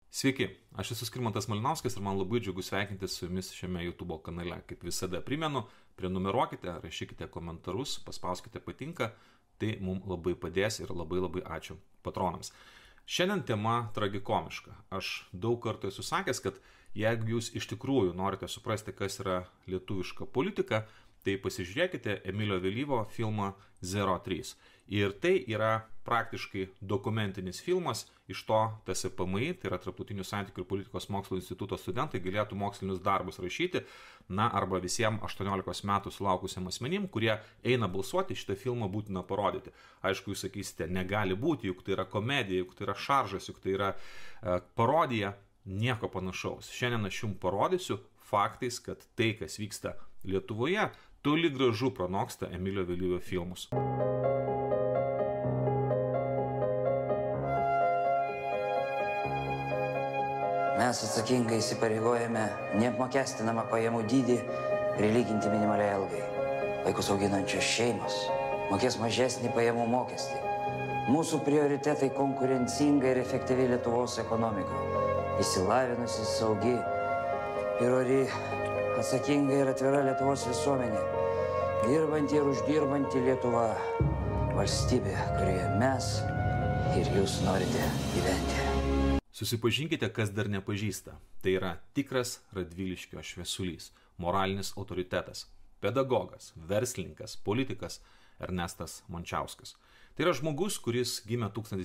Sveiki, aš esu Skirmantas Malinauskas ir man labai džiugu sveikintis su jumis šiame YouTube kanale. Kaip visada primenu, prenumeruokite, rašykite komentarus, paspauskite patinka, tai mums labai padės ir labai ačiū patronams. Šiandien tema tragikomiška. Aš daug kartų esu sakęs, kad jeigu jūs iš tikrųjų norite suprasti, kas yra lietuviška politika, tai pasižiūrėkite Emilio Vėlyvo filmą 03. Ir tai yra praktiškai dokumentinis filmas, iš to TSPMI, tai yra Tarptautinių santykių ir politikos mokslo instituto studentai, galėtų mokslinius darbus rašyti, arba visiems 18 metų sulaukusiam asmenim, kurie eina balsuoti, šitą filmą būtina parodyti. Aišku, jūs sakysite, negali būti, juk tai yra komedija, juk tai yra šaržas, juk tai yra parodija, nieko panašaus. Šiandien aš jums parodysiu faktais, kad tai, kas vyksta Lietuvoje, toli gražu pranoksta Emilio Vėlyvio filmus. Mes atsakingai įsipareigojame neapmokestinamą pajamų dydį prilyginti minimaliai algai. Vaikus auginančios šeimos mokės mažesnį pajamų mokestį. Mūsų prioritetai konkurencinga ir efektyvi Lietuvos ekonomika. Išsilavinusi, saugi ir ori, atsakinga ir atvira Lietuvos visuomenė. Dirbanti ir uždirbanti Lietuva. Valstybė, kurioje mes ir jūs norite gyventi. Susipažinkite, kas dar nepažįsta. Tai yra tikras Radviliškio šviesulys, moralinis autoritetas, pedagogas, verslininkas, politikas Ernestas Mončiauskas. Tai yra žmogus, kuris gimė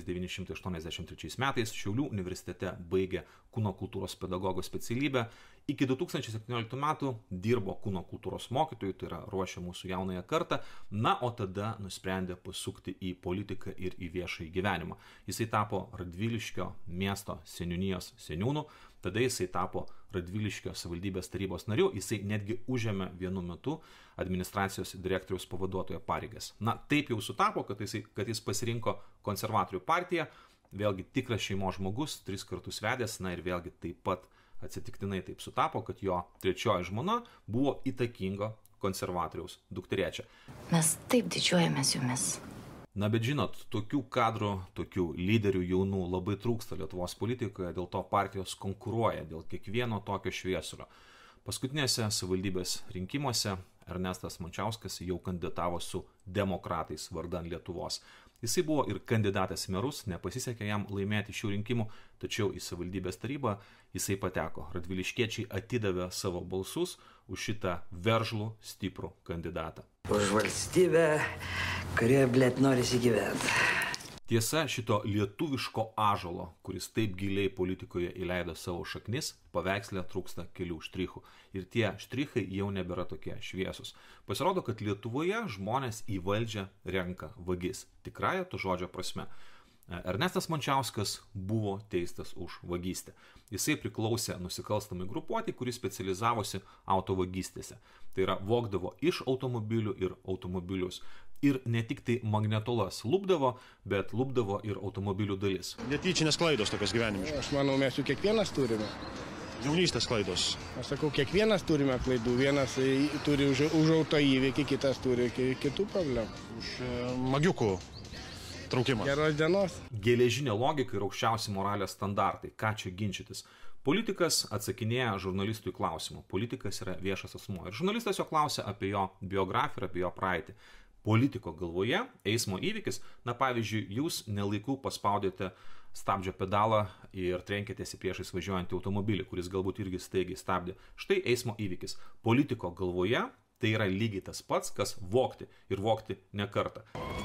1983 metais, Šiaulių universitete baigė kūno kultūros pedagogo specialybę. Iki 2017 metų dirbo kūno kultūros mokytojų, tai yra ruošė mūsų jaunąją kartą, o tada nusprendė pasukti į politiką ir į viešąjį gyvenimą. Jisai tapo Radviliškio miesto seniūnijos seniūnu, tada jisai tapo Radviliškio savivaldybės tarybos nariu, jisai netgi užėmė vienu metu administracijos direktoriaus pavaduotojo pareigas. Taip jau sutapo, kad jis pasirinko konservatorių partiją, vėlgi tikras šeimos žmogus, 3 kartus vedęs, ir vėlgi taip pat atsitiktinai taip sutapo, kad jo trečioji žmona buvo įtakingo konservatoriaus dukterėčia. Mes taip didžiuojamės jumis. Bet žinot, tokių kadrų, tokių lyderių jaunų labai trūksta Lietuvos politikoje, dėl to partijos konkuruoja dėl kiekvieno tokio šviesulio. Paskutinėse savivaldybės rinkimuose Ernestas Mončiauskas jau kandidatavo su demokratais vardan Lietuvos. Jisai buvo ir kandidatas į merus, nepasisekė jam laimėti šių rinkimų, tačiau į savivaldybės tarybą jisai pateko. Radviliškiečiai atidavė savo balsus už šitą veržlų, stiprų kandidatą. Už valstybę, kurioje, norisi gyventi. Tiesa, šito lietuviško ąžuolo, kuris taip giliai politikoje įleido savo šaknis, paveiksle trūksta kelių štrichų. Ir tie štrichai jau nebėra tokie šviesus. Pasirodo, kad Lietuvoje žmonės į valdžią renka vagis. Tikrąja to žodžio prasme. Ernestas Mončiauskas buvo teistas už vagystę. Jisai priklausė nusikalstamai grupuotei, kuri specializavosi autovagystėse. Tai yra, vogdavo iš automobilių ir automobilius. Ir ne tik tai magnetolas lupdavo, bet lupdavo ir automobilių dalis. Netyčinės klaidos tokios gyvenimiškos. Aš manau, mes jų kiekvienas turime. Jaunystės klaidos. Aš sakau, kiekvienas turime klaidų. Vienas turi už auto įvykį, kitas turi kitų problemų. Už magiukų traukimas. Geros dienos. Geležinė logika ir aukščiausi moralės standartai. Ką čia ginčytis? Politikas atsakinėja žurnalistui klausimą. Politikas yra viešas asmuo. Ir žurnalistas jo klausia apie jo biografiją ir apie jo praeitį. Politiko galvoje eismo įvykis, pavyzdžiui, jūs nelaiku paspaudėte stabdžio pedalą ir trenkėtės į priešais važiuojantį automobilį, kuris galbūt irgi staigiai stabdė. Štai eismo įvykis. Politiko galvoje tai yra lygiai tas pats, kas vogti ir vogti ne kartą.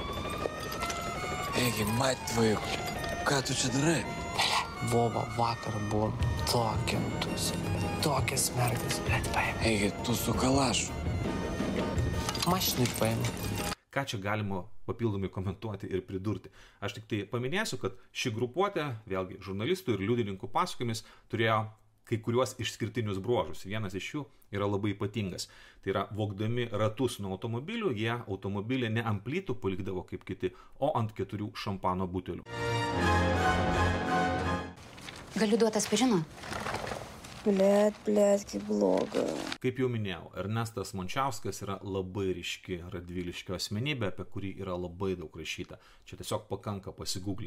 Egi, mать твою, ką tu čia darai? Vova, vakar buvo tokia tusi, tokia smerkis, paėmė. Egi, tu su kalašu. Mašinai paėmė. Ką čia galima papildomai komentuoti ir pridurti? Aš tik tai paminėsiu, kad ši grupuotė, vėlgi žurnalistų ir liudininkų pasakojimis, turėjo kai kuriuos išskirtinius bruožus. Vienas iš jų yra labai ypatingas. Tai yra, vogdami ratus nuo automobilių, jie automobilį ne ant plytų palikdavo kaip kiti, o ant 4 šampano butelių. Galiu duoti aspirino? Blet, kaip bloga. Kaip jau minėjau, Ernestas Mončiauskas yra labai ryški Radviliškio asmenybė, apie kurį yra labai daug rašyta. Čia tiesiog pakanka pasigūglinti.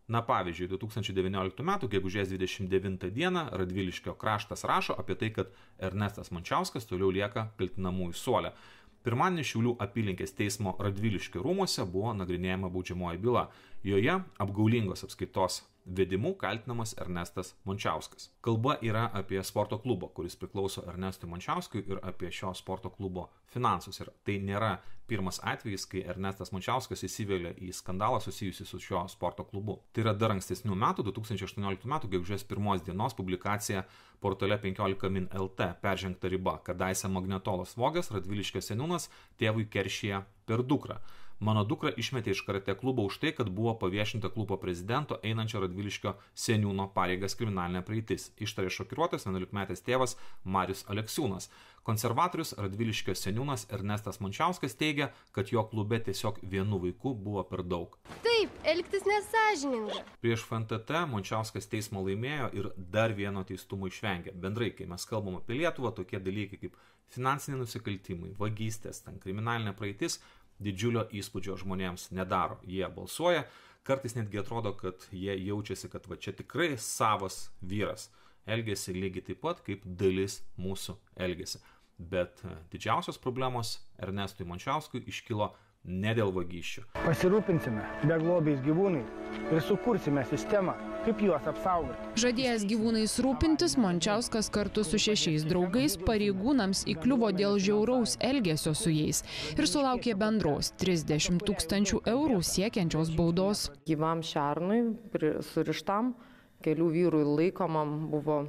Na pavyzdžiui, 2019 m. gegužės 29 d. Radviliškio kraštas rašo apie tai, kad Ernestas Mončiauskas toliau lieka kaltinamųjų suole. Pirmadienį Šiaulių apylinkės teismo Radviliškio rūmuose buvo nagrinėjama baudžiamoji byla. Joje apgaulingos apskaitos vedimu kaltinamas Ernestas Mončiauskas. Kalba yra apie sporto klubą, kuris priklauso Ernestui Mončiauskui, ir apie šio sporto klubo finansus. Ir tai nėra pirmas atvejis, kai Ernestas Mončiauskas įsivėlė į skandalą susijusi su šio sporto klubu. Tai yra dar ankstesnių metų, 2018 m. gegužės 1 dienos publikacija portale 15 min LT peržengta riba. Kadaise Magnetolos vogas Radviliškio seniūnas tėvui keršija per dukrą. Mano dukra išmetė iš karatė klubo už tai, kad buvo paviešinta klubo prezidento einančio Radviliškio seniūno pareigas kriminalinė praeitis. Ištarė šokiruotas 11-metis tėvas Marius Aleksiūnas. Konservatorius Radviliškio seniūnas Ernestas Mončiauskas teigia, kad jo klube tiesiog vienu vaiku buvo per daug. Taip, elgtis nesąžininga. Prieš FNTT Mončiauskas teismą laimėjo ir dar vieno teistumo išvengė. Bendrai, kai mes kalbam apie Lietuvą, tokie dalykai kaip finansiniai nusikaltimai, vagystės, kriminalinė praeitis didžiulio įspūdžio žmonėms nedaro. Jie balsuoja, kartais netgi atrodo, kad jie jaučiasi, kad va čia tikrai savas vyras. Elgiasi lygiai taip pat, kaip dalis mūsų elgiasi. Bet didžiausios problemos Ernestui Mončiauskui iškilo ne dėl vagysčių. Pasirūpinsime beglobiais gyvūnais ir sukursime sistemą, kaip juos apsaugoti. Žadėjęs gyvūnais rūpintis, Mončiauskas kartu su 6 draugais pareigūnams įkliuvo dėl žiauraus elgesio su jais ir sulaukė bendros 30 000 eurų siekiančios baudos. Gyvam šernui surištam, kelių vyrų laikomam buvo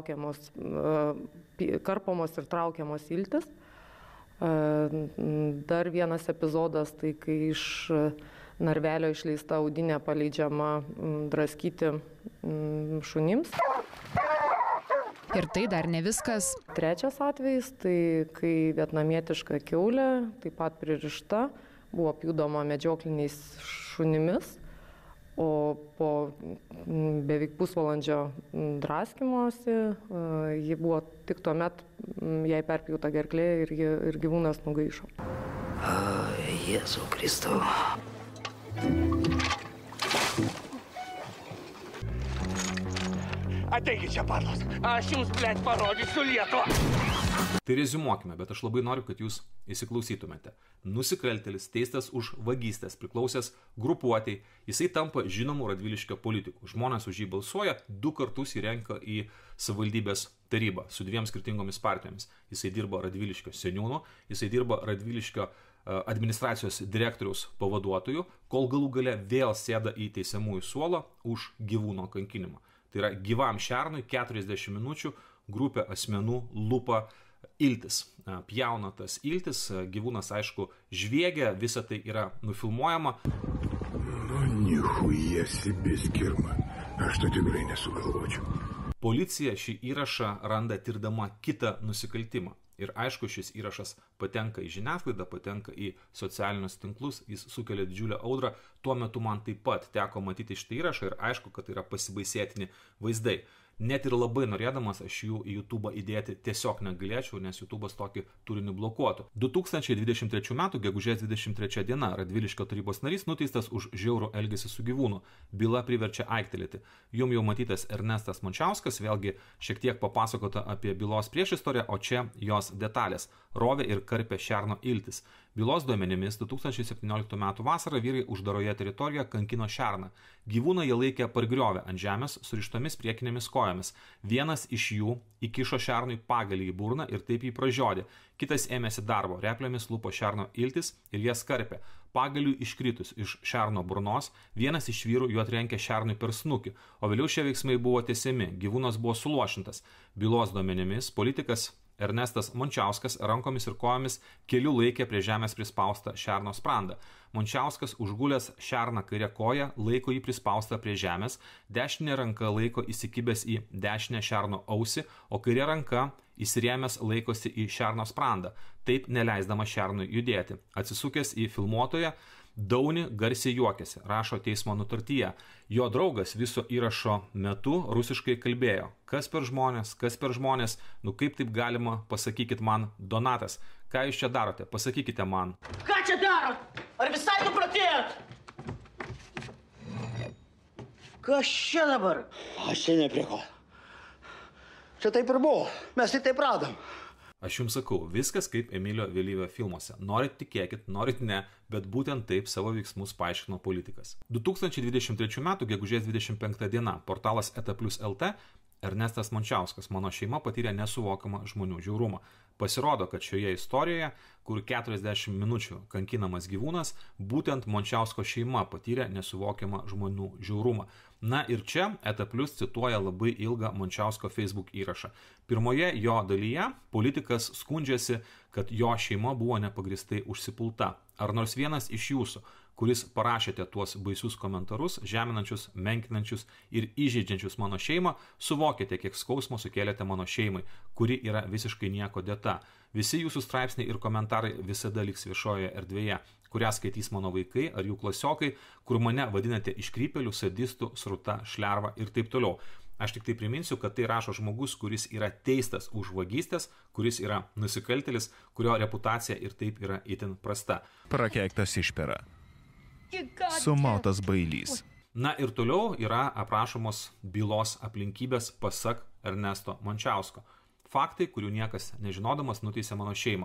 karpomos ir traukiamos iltis. Dar vienas epizodas, tai kai iš narvelio išleista audinė paleidžiama draskyti šunims. Ir tai dar ne viskas. Trečias atvejis, tai kai vietnamietiška kiaulė, taip pat pririšta, buvo pjūdoma medžiokliniais šunimis, o po beveik pusvalandžio draskymosi ji buvo tik tuomet jai perpjūta gerklė ir gyvūnas nugaišo. Jėzau Kristau. Ateikit čia, padlos. Aš jums, blėt, parodysiu Lietuvą. Tai reziumuokime, bet aš labai noriu, kad jūs įsiklausytumėte. Nusikaltėlis teistas už vagystės priklausęs grupuotei, jisai tampa žinomų Radviliškio politikų. Žmonės už jį balsuoja, 2 kartus įrenka į savivaldybės tarybą su 2 skirtingomis partijomis. Jisai dirba Radviliškio seniūnu, jisai dirba Radviliškio administracijos direktoriaus pavaduotojų, kol galų gale vėl sėda į teisiamųjų suolą už gyvūno kankinimą. Tai yra gyvam šernui 40 minučių grupė asmenų lupa iltis. Pjauna tas iltis, gyvūnas aišku žviegia, visa tai yra nufilmuojama. Nu, nichuja себе skirma, aš to tikrai nesugalvočiau. Policija šį įrašą randa tirdama kitą nusikaltimą. Ir aišku, šis įrašas patenka į žiniasklaidą, patenka į socialinius tinklus, jis sukelia didžiulę audrą. Tuo metu man taip pat teko matyti šitą įrašą ir aišku, kad tai yra pasibaisėtini vaizdai. Net ir labai norėdamas aš jų į YouTube įdėti tiesiog negalėčiau, nes YouTube'as tokį turinį blokuotų. 2023 m. gegužės 23 d. Radviliškio tarybos narys nuteistas už žiaurų elgesį su gyvūnu. Byla priverčia aiktelėti. Jums jau matytas Ernestas Mončiauskas, vėlgi šiek tiek papasakota apie bylos priešistorę, o čia jos detalės. Rovė ir karpė šerno iltis. Bylos duomenimis 2017 m. vasarą vyrai uždaroje teritorijoje kankino šerną. Gyvūną jie laikė pargriovę ant žemės surištomis priekinėmis kojomis. Vienas iš jų įkišo šernui pagalį į burną ir taip jį pražiodė. Kitas ėmėsi darbo, replėmis lupo šerno iltis ir jas karpė. Pagaliui iškritus iš šerno burnos, vienas iš vyrų juo trenkė šernui per snukį, o vėliau šie veiksmai buvo tęsiami. Gyvūnas buvo suluošintas. Bylos duomenimis politikas Ernestas Mončiauskas rankomis ir kojomis keliu laikė prie žemės prispaustą šerno sprandą. Mončiauskas užgulęs šerną kairę koją laiko jį prispaustą prie žemės, dešinė ranka laiko įsikibęs į dešinę šerno ausį, o kairė ranka įsirėmęs laikosi į šerno sprandą, taip neleisdama šernui judėti. Atsisukęs į filmuotoją, Dauni garsiai juokėsi, rašo teismo nutartyje. Jo draugas viso įrašo metu rusiškai kalbėjo. Kas per žmonės, nu kaip taip galima, pasakykit man, Donatas, ką jūs čia darote, pasakykite man. Ką čia darot? Ar visai nupratėjot? Kas čia dabar? Aš čia ne prie ko. Čia taip ir buvo. Mes tai taip radom. Aš jums sakau, viskas kaip Emilio Vėlyvio filmuose. Norit tikėkit, norit ne, bet būtent taip savo veiksmus paaiškino politikas. 2023 m. gegužės 25 d. portalas eta+lt Ernestas Mončiauskas, mano šeima patyrė nesuvokiamą žmonių žiaurumą. Pasirodo, kad šioje istorijoje, kur 40 minučių kankinamas gyvūnas, būtent Mončiausko šeima patyrė nesuvokiamą žmonių žiaurumą. Na ir čia Eta Plius cituoja labai ilgą Mončiausko Facebook įrašą. Pirmoje jo dalyje politikas skundžiasi, kad jo šeima buvo nepagristai užsipulta. Ar nors vienas iš jūsų, kuris parašėte tuos baisius komentarus, žeminančius, menkinančius ir įžeidžiančius mano šeimą, suvokėte, kiek skausmo sukėlėte mano šeimai, kuri yra visiškai nieko dėta. Visi jūsų straipsniai ir komentarai visada liks viešojoje erdvėje, kurią skaitys mano vaikai ar jų klasiokai, kur mane vadinate iškrypėlių, sadistų, sruta, šlerva ir taip toliau. Aš tik tai priminsiu, kad tai rašo žmogus, kuris yra teistas už vagystės, kuris yra nusikaltėlis, kurio reputacija ir taip yra itin prasta. Prakeiktas išpera. Sumautas bailys. Na ir toliau yra aprašomos bylos aplinkybės pasak Ernesto Mončiausko. Faktai, kurių niekas nežinodamas nuteisė mano šeimą.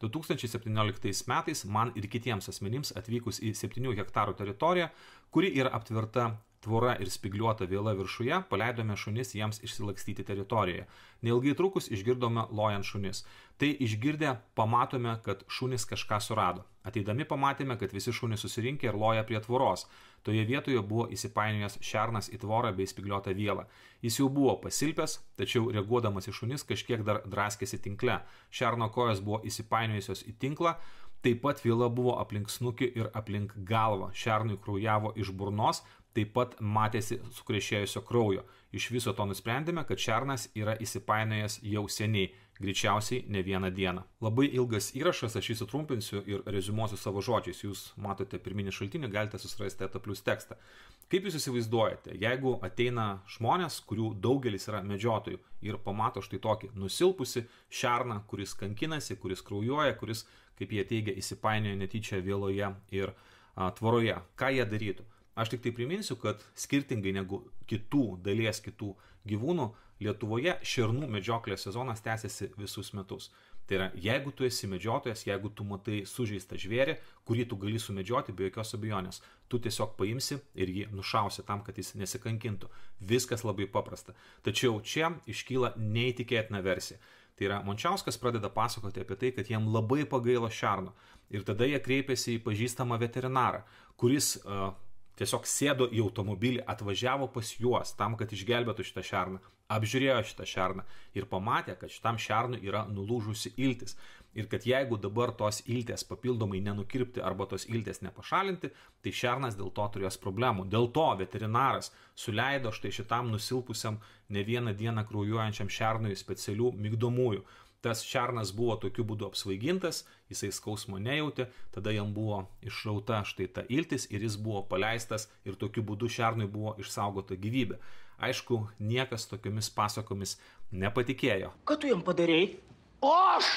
2017 metais man ir kitiems asmenims atvykus į 7 hektarų teritoriją, kuri yra aptverta tvora ir spigliuota viela viršuje, paleidome šunis jiems išsilakstyti teritorijoje. Neilgai trukus išgirdome lojant šunis. Tai išgirdę pamatome, kad šunis kažką surado. Ateidami pamatėme, kad visi šunys susirinkę ir loja prie tvoros. Toje vietoje buvo įsipainiojęs šernas į tvorą bei spigliuotą vielą. Jis jau buvo pasilpęs, tačiau reaguodamas į šunis kažkiek dar draskėsi tinkle. Šerno kojos buvo įsipainiojusios į tinklą, taip pat viela buvo aplink snukį ir aplink galvą. Šernui kraujavo iš burnos, taip pat matėsi sukrešėjusio kraujo. Iš viso to nusprendėme, kad šernas yra įsipainiojęs jau seniai, greičiausiai ne vieną dieną. Labai ilgas įrašas, aš jį sutrumpinsiu ir reziumuosiu savo žodžiais. Jūs matote pirminį šaltinį, galite susirasti Eta Plius tekstą. Kaip jūs įsivaizduojate, jeigu ateina žmonės, kurių daugelis yra medžiotojų ir pamato štai tokį nusilpusi šerną, kuris kankinasi, kuris kraujuoja, kuris, kaip jie teigia, įsipainioja netyčia vieloje ir tvoroje, ką jie darytų? Aš tik tai priminsiu, kad skirtingai negu dalies kitų gyvūnų, Lietuvoje šernų medžioklės sezonas tęsiasi visus metus. Tai yra, jeigu tu esi medžiotojas, jeigu tu matai sužeistą žvėrį, kurį tu gali sumedžioti be jokios abejonės, tu tiesiog paimsi ir jį nušausi tam, kad jis nesikankintų. Viskas labai paprasta. Tačiau čia iškyla neįtikėtina versija. Tai yra, Mončiauskas pradeda pasakoti apie tai, kad jiem labai pagailo šerno. Ir tada jie kreipiasi į pažįstamą veterinarą, kuris tiesiog sėdo į automobilį, atvažiavo pas juos tam, kad išgelbėtų šitą šerną, apžiūrėjo šitą šerną ir pamatė, kad šitam šernui yra nulūžusi iltis. Ir kad jeigu dabar tos iltės papildomai nenukirpti arba tos iltės nepašalinti, tai šernas dėl to turės problemų. Dėl to veterinaras suleido štai šitam nusilpusiam ne vieną dieną kraujuojančiam šernui specialių migdomųjų. Tas šernas buvo tokiu būdu apsvaigintas, jisai skausmo nejautė, tada jam buvo išrauta štai ta iltis ir jis buvo paleistas ir tokiu būdu šernui buvo išsaugota gyvybė. Aišku, niekas tokiomis pasakomis nepatikėjo. Ką tu jam padarėjai? O aš?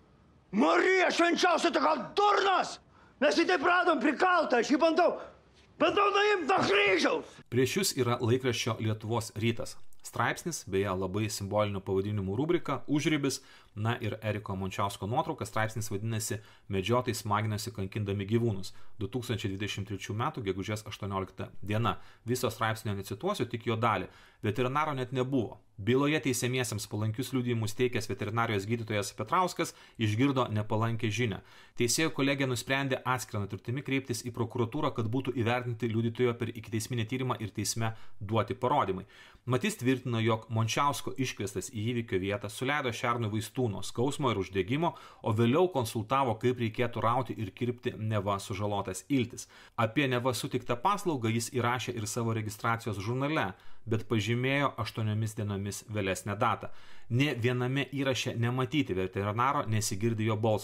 Marija švenčiausia, tai gal durnas? Mes jį taip radom prikaltą, aš jį bandau nuimti nuo kryžiaus. Prieš jūs yra laikraščio Lietuvos rytas. Straipsnis, beje, labai simbolinių pavadinimų rubrika, užribis, na ir Eriko Mončiausko nuotrauka. Straipsnis vadinasi Medžiotojai smaginosi kankindami gyvūnus. 2023 m. gegužės 18 diena. Viso straipsnio necituosiu, tik jo dalį. Veterinaro net nebuvo. Byloje teisiamiesiems palankius liudijimus teikęs veterinarijos gydytojas Petrauskas išgirdo nepalankę žinią. Teisėjų kolegija nusprendė atskirą nutartimi kreiptis į prokuratūrą, kad būtų įvertinti liudytojo per ikiteisminį tyrimą ir teisme duoti parodymai. Matys tvirtino, jog Mončiausko iškviestas į įvykio vietą suleido šernui vaistų nuo skausmo ir uždegimo, o vėliau konsultavo, kaip reikėtų rauti ir kirpti neva sužalotas iltis. Apie neva sutiktą paslaugą jis įrašė ir savo registracijos žurnale, bet pažymėjo 8 dienomis vėlesnę datą. Nė viename įraše nematyti veterinaro, nesigirdi jo balso.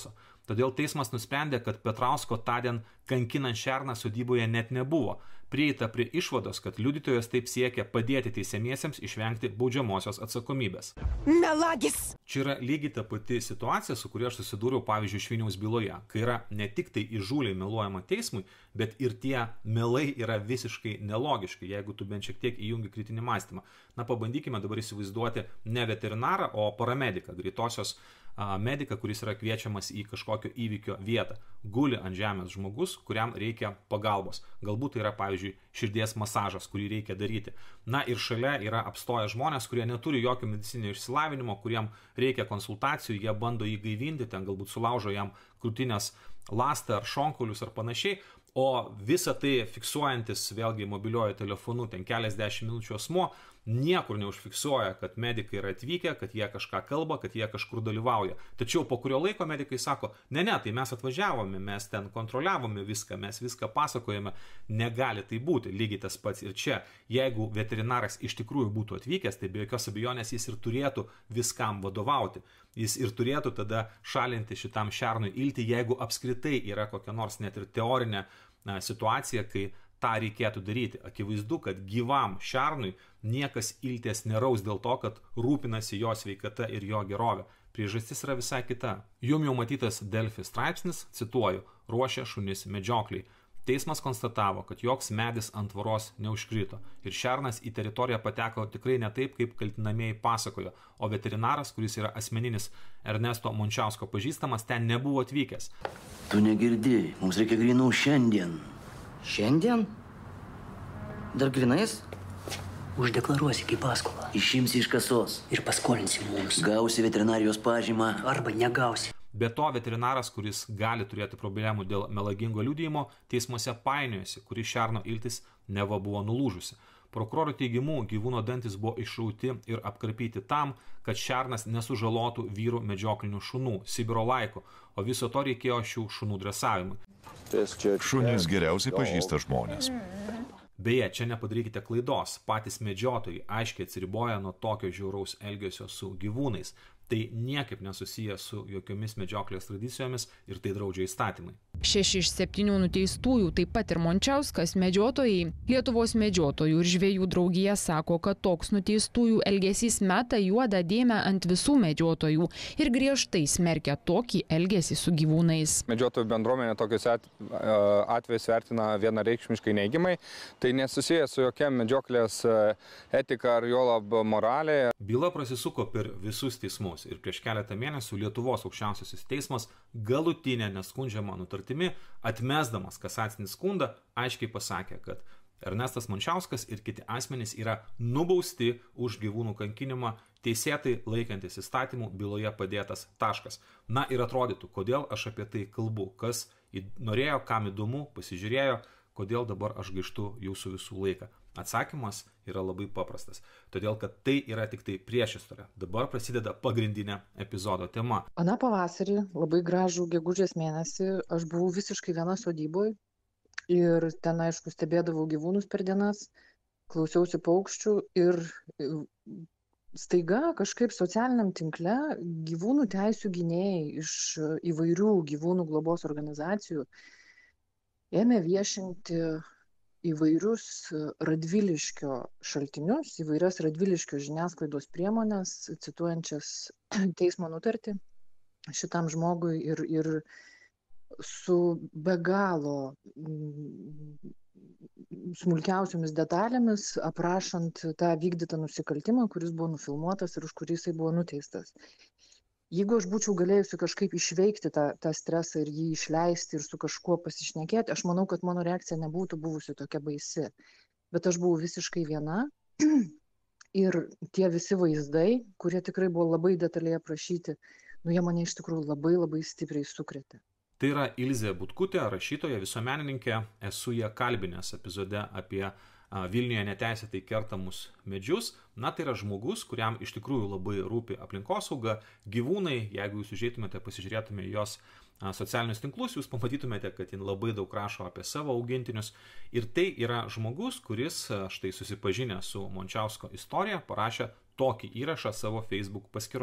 Todėl teismas nusprendė, kad Petrausko tądien kankinant šerną sodyboje net nebuvo. Prieita prie išvados, kad liudytojas taip siekia padėti teisiamiesiems išvengti baudžiamosios atsakomybės. Melagis! Čia yra lygiai ta pati situacija, su kuria aš susidūriau, pavyzdžiui, Šviniaus byloje, kai yra ne tik tai įžūliai meluojama teismui, bet ir tie melai yra visiškai nelogiški, jeigu tu bent šiek tiek įjungi kritinį mąstymą. Na, pabandykime dabar įsivaizduoti ne veterinarą, o paramediką, greitosios mediką, kuris yra kviečiamas į kažkokio įvykio vietą. Guli ant žemės žmogus, kuriam reikia pagalbos. Galbūt tai yra, pavyzdžiui, širdies masažas, kurį reikia daryti. Na ir šalia yra apstoję žmonės, kurie neturi jokio medicininio išsilavinimo, kuriem reikia konsultacijų, jie bando jį gaivinti, ten galbūt sulaužo jam krūtinės ląstą ar šonkaulius ar panašiai. O visą tai fiksuojantis vėlgi mobiliuoju telefonu ten keliasdešimt minučių asmuo niekur neužfiksuoja, kad medikai yra atvykę, kad jie kažką kalba, kad jie kažkur dalyvauja. Tačiau po kurio laiko medikai sako, ne, tai mes atvažiavome, mes ten kontroliavome viską, mes viską pasakojame, negali tai būti. Lygiai tas pats ir čia. Jeigu veterinaras iš tikrųjų būtų atvykęs, tai be jokios abejonės jis ir turėtų viskam vadovauti. Jis ir turėtų tada šalinti šitam šernui iltį, jeigu apskritai yra kokia nors net ir teorinė situacija, kai tą reikėtų daryti. Akivaizdu, kad gyvam šernui niekas ilties neraus dėl to, kad rūpinasi jo sveikata ir jo gerovė. Priežastis yra visai kita. Jums jau matytas Delfi straipsnis, cituoju, ruošia šunis medžiokliai. Teismas konstatavo, kad joks medis ant tvoros neužkrito ir šernas į teritoriją pateko tikrai ne taip, kaip kaltinamieji pasakojo, o veterinaras, kuris yra asmeninis Ernesto Mončiausko pažįstamas, ten nebuvo atvykęs. Tu negirdėjai, mums reikia grynų šiandien. Šiandien? Dar grinais? Uždeklaruosi kaip paskolą. Išimsi iš kasos. Ir paskolinsi mums. Gausi veterinarijos pažymą. Arba negausi. Be to, veterinaras, kuris gali turėti problemų dėl melagingo liudijimo, teismuose painiojasi, kuri šerno iltis neva buvo nulūžusi. Prokuroro teigimu, gyvūno dantis buvo išrauti ir apkarpyti tam, kad šernas nesužalotų vyrų medžioklinių šunų, Sibiro laiko, o viso to reikėjo šių šunų dresavimui. Šunys geriausiai pažįsta žmonės. Beje, čia nepadarykite klaidos, patys medžiotojai aiškiai atsiriboja nuo tokio žiauraus elgesio su gyvūnais. Tai niekaip nesusiję su jokiomis medžioklės tradicijomis ir tai draudžia įstatymai. 6 iš 7 nuteistųjų, taip pat ir Mončiauskas, medžiotojai. Lietuvos medžiotojų ir žvejų draugija sako, kad toks nuteistųjų elgesys meta juodą dėmę ant visų medžiotojų ir griežtai smerkia tokį elgesį su gyvūnais. Medžiotojų bendruomenė tokius atvejus vertina vienareikšmiškai neigiamai. Tai nesusiję su jokia medžioklės etika ar juolab moralė. Byla prasisuko per visus teismus. Ir prieš keletą mėnesių Lietuvos aukščiausiasis teismas galutinė neskundžiama nutartimi, atmesdamas kasacinį skundą, aiškiai pasakė, kad Ernestas Mončiauskas ir kiti asmenys yra nubausti už gyvūnų kankinimą, teisėtai laikantis įstatymų, byloje padėtas taškas. Na ir atrodytų, kodėl aš apie tai kalbu, kas norėjo, kam įdomu, pasižiūrėjo, kodėl dabar aš gaištu jūsų visų laiką. Atsakymas yra labai paprastas, todėl kad tai yra tik tai priešistorė. Dabar prasideda pagrindinė epizodo tema. Aną pavasarį, labai gražų gegužės mėnesį, aš buvau visiškai viena sodyboje ir ten, aišku, stebėdavau gyvūnus per dienas, klausiausi paukščių ir staiga kažkaip socialiniam tinkle gyvūnų teisių gynėjai iš įvairių gyvūnų globos organizacijų ėmė viešinti įvairius Radviliškio šaltinius, įvairias Radviliškio žiniasklaidos priemonės, cituojančias teismo nutartį šitam žmogui ir su be galo smulkiausiomis detalėmis aprašant tą vykdytą nusikaltimą, kuris buvo nufilmuotas ir už kurį jisai buvo nuteistas. Jeigu aš būčiau galėjusi kažkaip išveikti tą stresą ir jį išleisti ir su kažkuo pasišnekėti, aš manau, kad mano reakcija nebūtų buvusi tokia baisi. Bet aš buvau visiškai viena ir tie visi vaizdai, kurie tikrai buvo labai detaliai aprašyti, jie mane iš tikrųjų labai labai stipriai sukrėtė. Tai yra Ilzė Butkutė, rašytoja, visuomenininkė, esu ją kalbinęs epizode apie Vilniuje neteisėtai kertamus medžius. Na, tai yra žmogus, kuriam iš tikrųjų labai rūpi aplinkosauga, gyvūnai. Jeigu jūs užeitumėte, pasižiūrėtumėte jos socialinius tinklus, jūs pamatytumėte, kad jin labai daug rašo apie savo augintinius. Ir tai yra žmogus, kuris štai susipažinę su Mončiausko istorija parašė tokį įrašą savo Facebook paskyroje.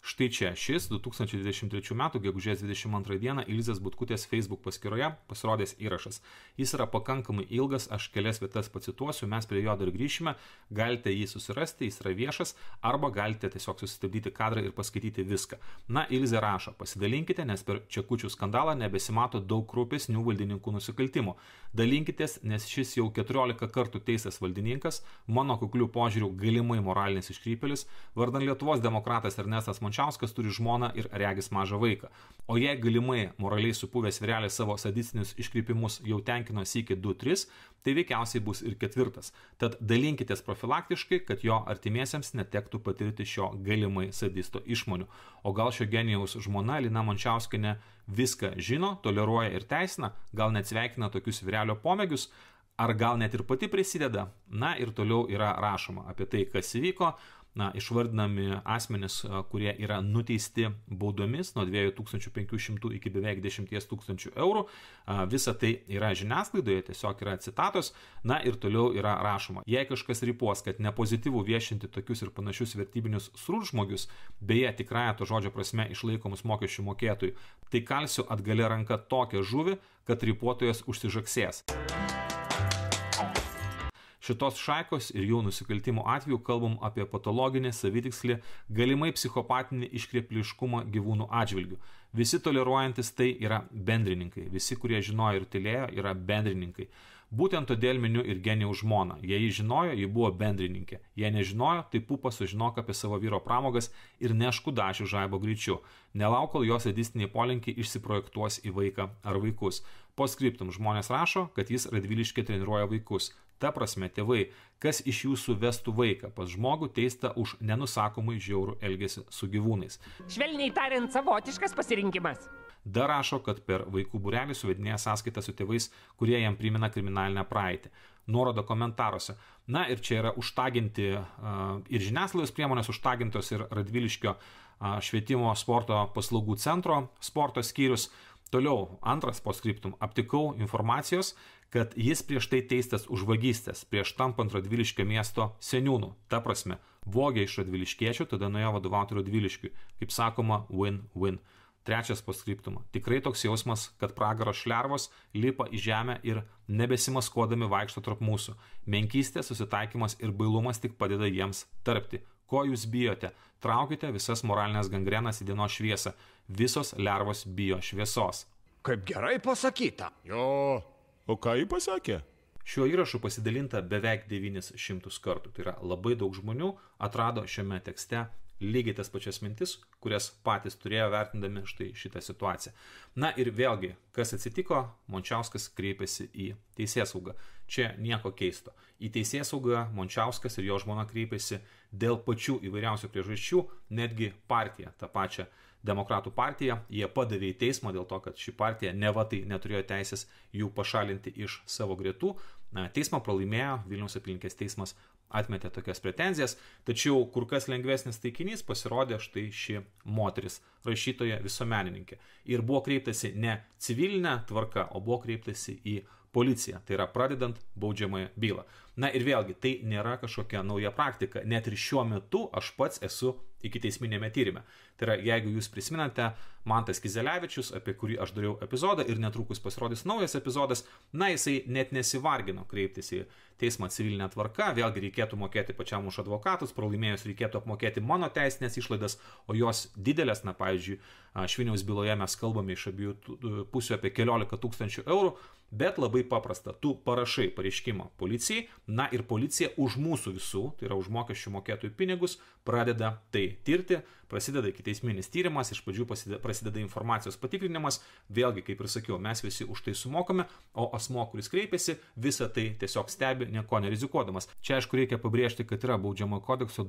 Štai čia šis 2023 m. gegužės 22 d. Ilzės Butkutės Facebook paskyroje pasirodęs įrašas. Jis yra pakankamai ilgas, aš kelias vietas pacituosiu, mes prie jo dar grįšime, galite jį susirasti, jis yra viešas, arba galite tiesiog susistabdyti kadrą ir paskaityti viską. Na, Ilzė rašo, pasidalinkite, nes per čekučių skandalą nebesimato daug krūpesnių valdininkų nusikaltimų. Dalinkitės, nes šis jau 14 kartų teistas valdininkas, mano kuklių požiūrių galimai moralinis iškrypėlis, vardan Lietuvos demokratas Ernestas Mončiauskas turi žmoną ir regis mažą vaiką. O jei galimai moraliai supuvęs vyrelis savo sadistinius iškrypimus jau tenkino sykį 2-3, tai veikiausiai bus ir 4. Tad dalinkitės profilaktiškai, kad jo artimiesiems netektų patirti šio galimai sadisto išmonių. O gal šio genijaus žmona Lina Mončiauskienė viską žino, toleruoja ir teisina, gal net sveikina tokius vyrelio pomėgius, ar gal net ir pati prisideda. Na ir toliau yra rašoma apie tai, kas įvyko. Na, išvardinami asmenys, kurie yra nuteisti baudomis nuo 2500 iki beveik 10 000 eurų. Visa tai yra žiniasklaidoje, tiesiog yra citatos. Na ir toliau yra rašoma. Jei kažkas rypuos, kad nepozityvų viešinti tokius ir panašius vertybinius srūžmogius, beje, tikrąja to žodžio prasme išlaikomus mokesčių mokėtojų, tai kalsiu atgalia ranka tokią žuvį, kad rypuotojas užsižaksės. Šitos šaikos ir jų nusikaltimų atveju kalbam apie patologinį, savitikslį, galimai psichopatinį iškrepliškumą gyvūnų atžvilgių. Visi toleruojantis tai yra bendrininkai, visi, kurie žinojo ir tylėjo, yra bendrininkai. Būtent todėl miniu ir genijaus žmoną. Jei jį žinojo, ji buvo bendrininkė. Jei nežinojo, tai pupa sužinok apie savo vyro pramogas ir nešk kudašių žaibo greičiu. Nelauk, kol jos sadistiniai polinkiai išsiprojektuos į vaiką ar vaikus. Po skriptum žmonės rašo, kad jis Radviliškyje treniruoja vaikus. Ta prasme, tėvai, kas iš jūsų vestų vaiką pas žmogų teistą už nenusakomai žiaurų elgesį su gyvūnais. Švelniai tariant, savotiškas pasirinkimas. Dar rašo, kad per vaikų būrelį suvedinėja sąskaitą su tėvais, kurie jam primena kriminalinę praeitį. Nuorodo komentaruose. Na ir čia yra užtaginti ir žiniasklaidos priemonės užtagintos ir Radviliškio švietimo sporto paslaugų centro sporto skyrius. Toliau, antras postscriptum, aptikau informacijos, kad jis prieš tai teistas už vagystes, prieš tampant Radviliškio miesto seniūnų. Ta prasme, vogė iš radviliškiečių, tada nuėjo vadovauti Radviliškiui. Kaip sakoma, win-win. Trečias postscriptum. Tikrai toks jausmas, kad pragaro šlervos lipa į žemę ir nebesimaskuodami vaikšto tarp mūsų. Menkystė, susitaikymas ir bailumas tik padeda jiems tarpti. Ko jūs bijote? Traukite visas moralinės gangrenas į dienos šviesą. Visos lervos bijo šviesos. Kaip gerai pasakyta. Jo, o ką jį pasakė? Šiuo įrašu pasidalinta beveik 900 kartų. Tai yra labai daug žmonių atrado šiame tekste lygiai tas pačias mintis, kurias patys turėjo vertindami štai šitą situaciją. Na ir vėlgi, kas atsitiko, Mončiauskas kreipėsi į teisėsaugą. Čia nieko keisto. Į teisėsaugą Mončiauskas ir jo žmona kreipėsi dėl pačių įvairiausių priežasčių, netgi partija, tą pačią Demokratų partiją, jie padavė į teismą dėl to, kad ši partija neva tai neturėjo teisės jų pašalinti iš savo gretų. Teismą pralaimėjo, Vilniaus apylinkės teismas atmetė tokias pretenzijas, tačiau kur kas lengvesnis taikinys pasirodė štai ši moteris, rašytoja visuomenininkė. Ir buvo kreiptasi ne civilinė tvarka, o buvo kreiptasi į policiją, tai yra pradedant baudžiamąją bylą. Na ir vėlgi, tai nėra kažkokia nauja praktika, net ir šiuo metu aš pats esu ikiteisminėme tyrime. Tai yra, jeigu jūs prisimenate, Mantas Kizelevičius, apie kurį aš dariau epizodą ir netrukus pasirodys naujas epizodas, na jisai net nesivargino kreiptis į teismą civilinę tvarką, vėlgi reikėtų mokėti pačiam už advokatus, pralaimėjus reikėtų apmokėti mano teisinės išlaidas, o jos didelės, na pavyzdžiui, Šviniaus byloje mes kalbame iš abiejų pusių apie 14 000 eurų, bet labai paprasta, tu parašai pareiškimą policijai, na ir policija už mūsų visų, tai yra už mokesčių mokėtojų pinigus, pradeda tai tirti, prasideda ikiteisminis tyrimas, iš pradžių prasideda informacijos patikrinimas, vėlgi, kaip ir sakiau, mes visi už tai sumokame, o asmo, kuris kreipiasi, visą tai tiesiog stebi, nieko nerizikuodamas. Čia aišku reikia pabrėžti, kad yra Baudžiamojo kodekso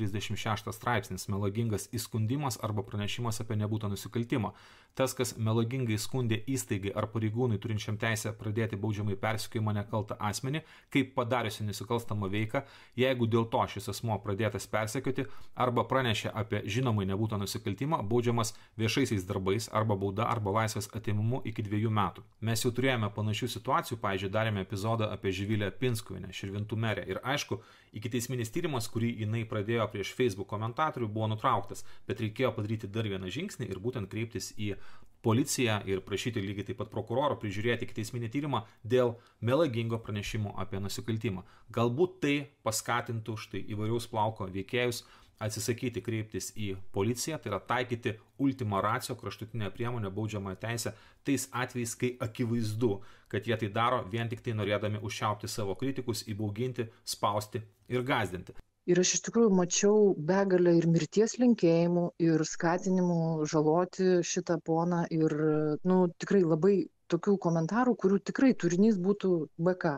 236 straipsnis, melagingas įskundimas arba pranešimas apie nebūtą nusikaltimą. Tas, kas melagingai skundė įstaigai ar pareigūnui turinčiam teisę pradėti baudžiamąjį persekiojimą nekaltą asmenį, kaip padariusi nusikalstamą veiką, jeigu dėl to šis asmuo pradėtas persekioti arba pranešė apie žinomą žinomai nebūtų nusikaltimo, baudžiamas viešaisiais darbais arba bauda arba laisvės atėmimu iki 2 metų. Mes jau turėjome panašių situacijų, pavyzdžiui, darėme epizodą apie Živilę Pinskuvienę, Širvintų merę. Ir aišku, ikiteisminis tyrimas, kurį jinai pradėjo prieš Facebook komentatorių, buvo nutrauktas, bet reikėjo padaryti dar vieną žingsnį ir būtent kreiptis į policiją ir prašyti lygiai taip pat prokuroro prižiūrėti ikiteisminį tyrimą dėl melagingo pranešimo apie nusikaltimą. Galbūt tai paskatintų štai įvairiaus plauko veikėjus atsisakyti kreiptis į policiją, tai yra taikyti ultima ratio kraštutinę priemonę baudžiamąją teisę tais atvejais, kai akivaizdu, kad jie tai daro vien tik tai norėdami užčiaupti savo kritikus, įbauginti, spausti ir gąsdinti. Ir aš iš tikrųjų mačiau begalę ir mirties linkėjimų, ir skatinimų žaloti šitą poną, ir tikrai labai tokių komentarų, kurių tikrai turinys būtų BK.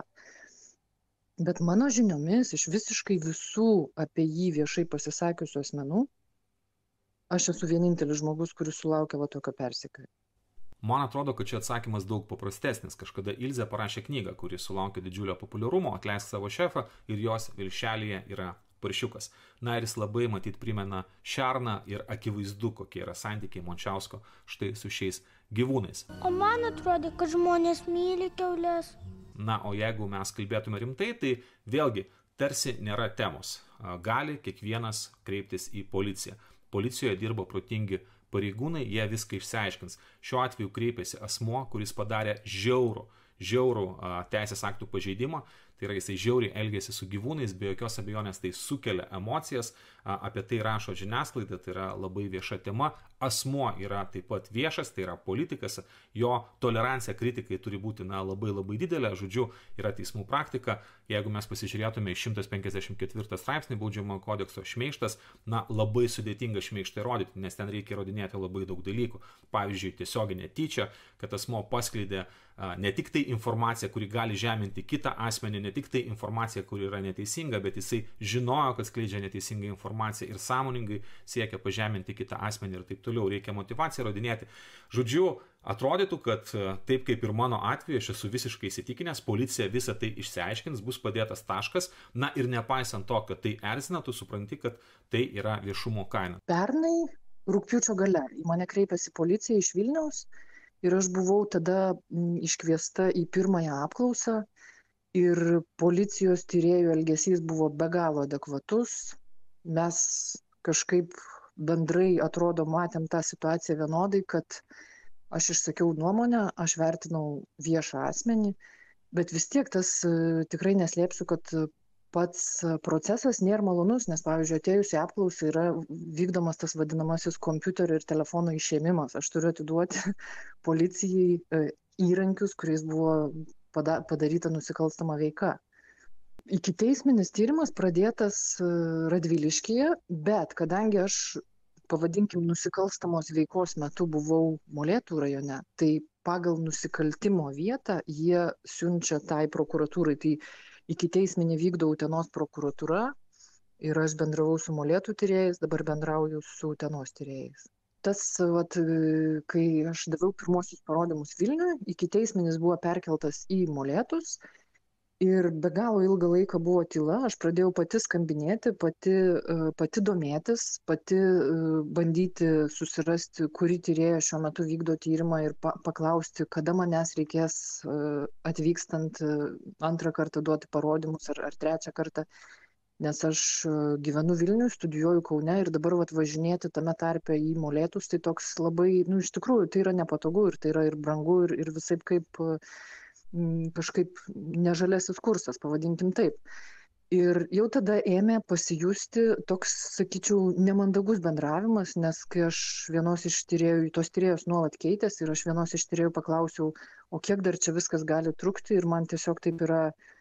Bet mano žiniomis, iš visiškai visų apie jį viešai pasisakiusių asmenų, aš esu vienintelis žmogus, kuris sulaukė tokio persekiojimo. Man atrodo, kad čia atsakymas daug paprastesnis. Kažkada Ilzė parašė knygą, kuri sulaukė didžiulio populiarumo, Atleisk savo šefą, ir jos viršelyje yra paršiukas. Na ir jis labai matyt primena šerną ir akivaizdu, kokie yra santykiai Mončiausko štai su šiais gyvūnais. O man atrodo, kad žmonės myli kiaulės. Na, o jeigu mes kalbėtume rimtai, tai vėlgi tarsi nėra temos. Gali kiekvienas kreiptis į policiją. Policijoje dirba protingi pareigūnai, jie viską išsiaiškins. Šiuo atveju kreipėsi asmuo, kuris padarė žiaurų teisės aktų pažeidimą, tai yra jisai žiauriai elgėsi su gyvūnais, be jokios abejonės tai sukelia emocijas, apie tai rašo žiniasklaida, tai yra labai vieša tema, asmuo yra taip pat viešas, tai yra politikas, jo tolerancija kritikai turi būti labai labai didelė, žodžiu, yra teismų praktika, jeigu mes pasižiūrėtume į 154 straipsnį baudžiamojo kodekso šmeižtas, labai sudėtinga šmeižtą įrodyti, nes ten reikia įrodinėti labai daug dalykų, pavyzdžiui, tiesioginė tyčia, kad asmuo paskleidė ne tik tai informacija, kuri gali žeminti kitą asmenį, ne tik tai informacija, kuri yra neteisinga, bet jisai žinojo, kad skleidžia neteisingą informaciją ir sąmoningai siekia pažeminti kitą asmenį ir taip toliau. Reikia motyvaciją rodinėti. Žodžiu, atrodytų, kad taip kaip ir mano atveju, aš esu visiškai įsitikinęs, policija visą tai išsiaiškins, bus padėtas taškas, ir nepaisant to, kad tai erzina, tu supranti, kad tai yra viešumo kaina. Pernai rugpjūčio gale į mane kreipėsi policija iš Vilniaus ir aš buvau tada iškviesta į pirmąją apklausą. Ir policijos tyrėjų elgesys buvo be galo adekvatus. Mes kažkaip bendrai, atrodo, matėm tą situaciją vienodai, kad aš išsakiau nuomonę, aš vertinau viešą asmenį, bet vis tiek tas tikrai neslėpsiu, kad pats procesas nėra malonus, nes, pavyzdžiui, atėjus į apklausą yra vykdomas tas vadinamasis kompiuterio ir telefono išėmimas. Aš turiu atiduoti policijai įrankius, kuriais buvo padaryta nusikalstama veika. Ikiteisminis tyrimas pradėtas Radviliškyje, bet kadangi aš, pavadinkim, nusikalstamos veikos metu buvau Molėtų rajone, tai pagal nusikaltimo vietą jie siunčia tai prokuratūrai. Tai ikiteisminį vykdo Utenos prokuratūra ir aš bendravau su Molėtų tyrėjais, dabar bendrauju su Utenos tyrėjais. Tas, kai aš daviau pirmosius parodymus Vilniuje, ikiteisminis buvo perkeltas į Molėtus ir be galo ilgą laiką buvo tyla. Aš pradėjau pati skambinėti, pati domėtis, pati bandyti susirasti, kuri tyrėja šiuo metu vykdo tyrimą ir paklausti, kada manęs reikės atvykstant antrą kartą duoti parodymus ar trečią kartą. Nes aš gyvenu Vilniuje, studijuoju Kaune ir dabar važinėti tame tarpe į Molėtus, tai toks labai, iš tikrųjų, tai yra nepatogu ir tai yra ir brangu ir visaip kaip kažkaip nežaliasis kursas, pavadinkim taip. Ir jau tada ėmė pasijusti toks, sakyčiau, nemandagus bendravimas, nes kai aš vienos iš tyrėjų, tos tyrėjos nuolat keitėsi ir aš vienos iš tyrėjų paklausiau, o kiek dar čia viskas gali trukti ir man tiesiog taip yra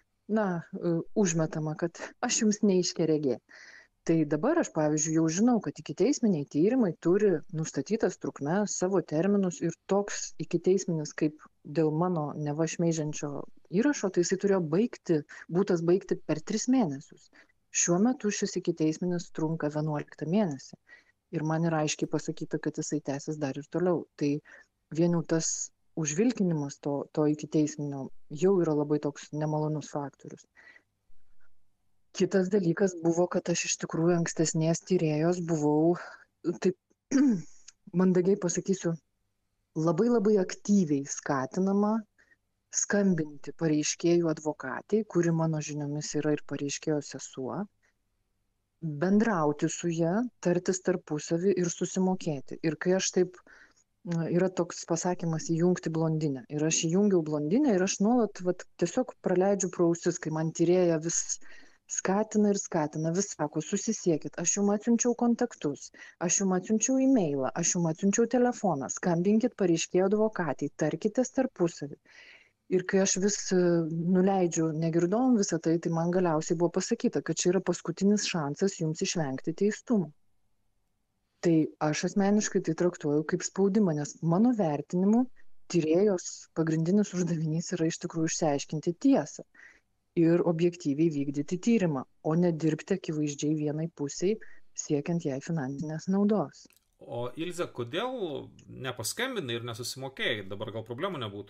užmetama, kad aš jums neiškeregė. Tai dabar aš, pavyzdžiui, jau žinau, kad ikiteisminiai tyrimai turi nustatytas trukmes, savo terminus ir toks ikiteisminis kaip dėl mano neva šmeižiančio įrašo, tai jisai turėjo būtas baigti per 3 mėnesius. Šiuo metu šis ikiteisminis trunka 11 mėnesį ir man yra aiškiai pasakyta, kad jisai tęsis dar ir toliau. Tai vien jau tas užvilkinimas to ikiteisminio jau yra labai toks nemalonus faktorius. Kitas dalykas buvo, kad aš iš tikrųjų ankstesnės tyrėjos buvau taip mandagiai pasakysiu, labai aktyviai skatinama skambinti pareiškėjų advokatai, kuri mano žiniomis yra ir pareiškėjo sesuo, bendrauti su ja, tartis tarpusavį ir susimokėti. Ir kai aš taip, yra toks pasakymas įjungti blondinę. Ir aš įjungiau blondinę ir aš nuolat tiesiog praleidžiu pro ausis, kai man tyrėja vis skatina ir skatina, vis sako, susisiekit, aš jums atsiunčiau kontaktus, aš jums atsiunčiau e-mailą, aš jums atsiunčiau telefoną, skambinkit pareiškėjo advokatai, tarkitės tarpusavį. Ir kai aš vis nuleidžiu negirdom visą tai, tai man galiausiai buvo pasakyta, kad čia yra paskutinis šansas jums išvengti teistumo. Tai aš asmeniškai tai traktuoju kaip spaudimą, nes mano vertinimu tyrėjos pagrindinis uždavinys yra iš tikrųjų išsiaiškinti tiesą ir objektyviai vykdyti tyrimą, o ne dirbti akivaizdžiai vienai pusiai, siekiant jai finansinės naudos. O Ilze, kodėl nepaskambinai ir nesusimokėjai? Dabar gal problemų nebūtų?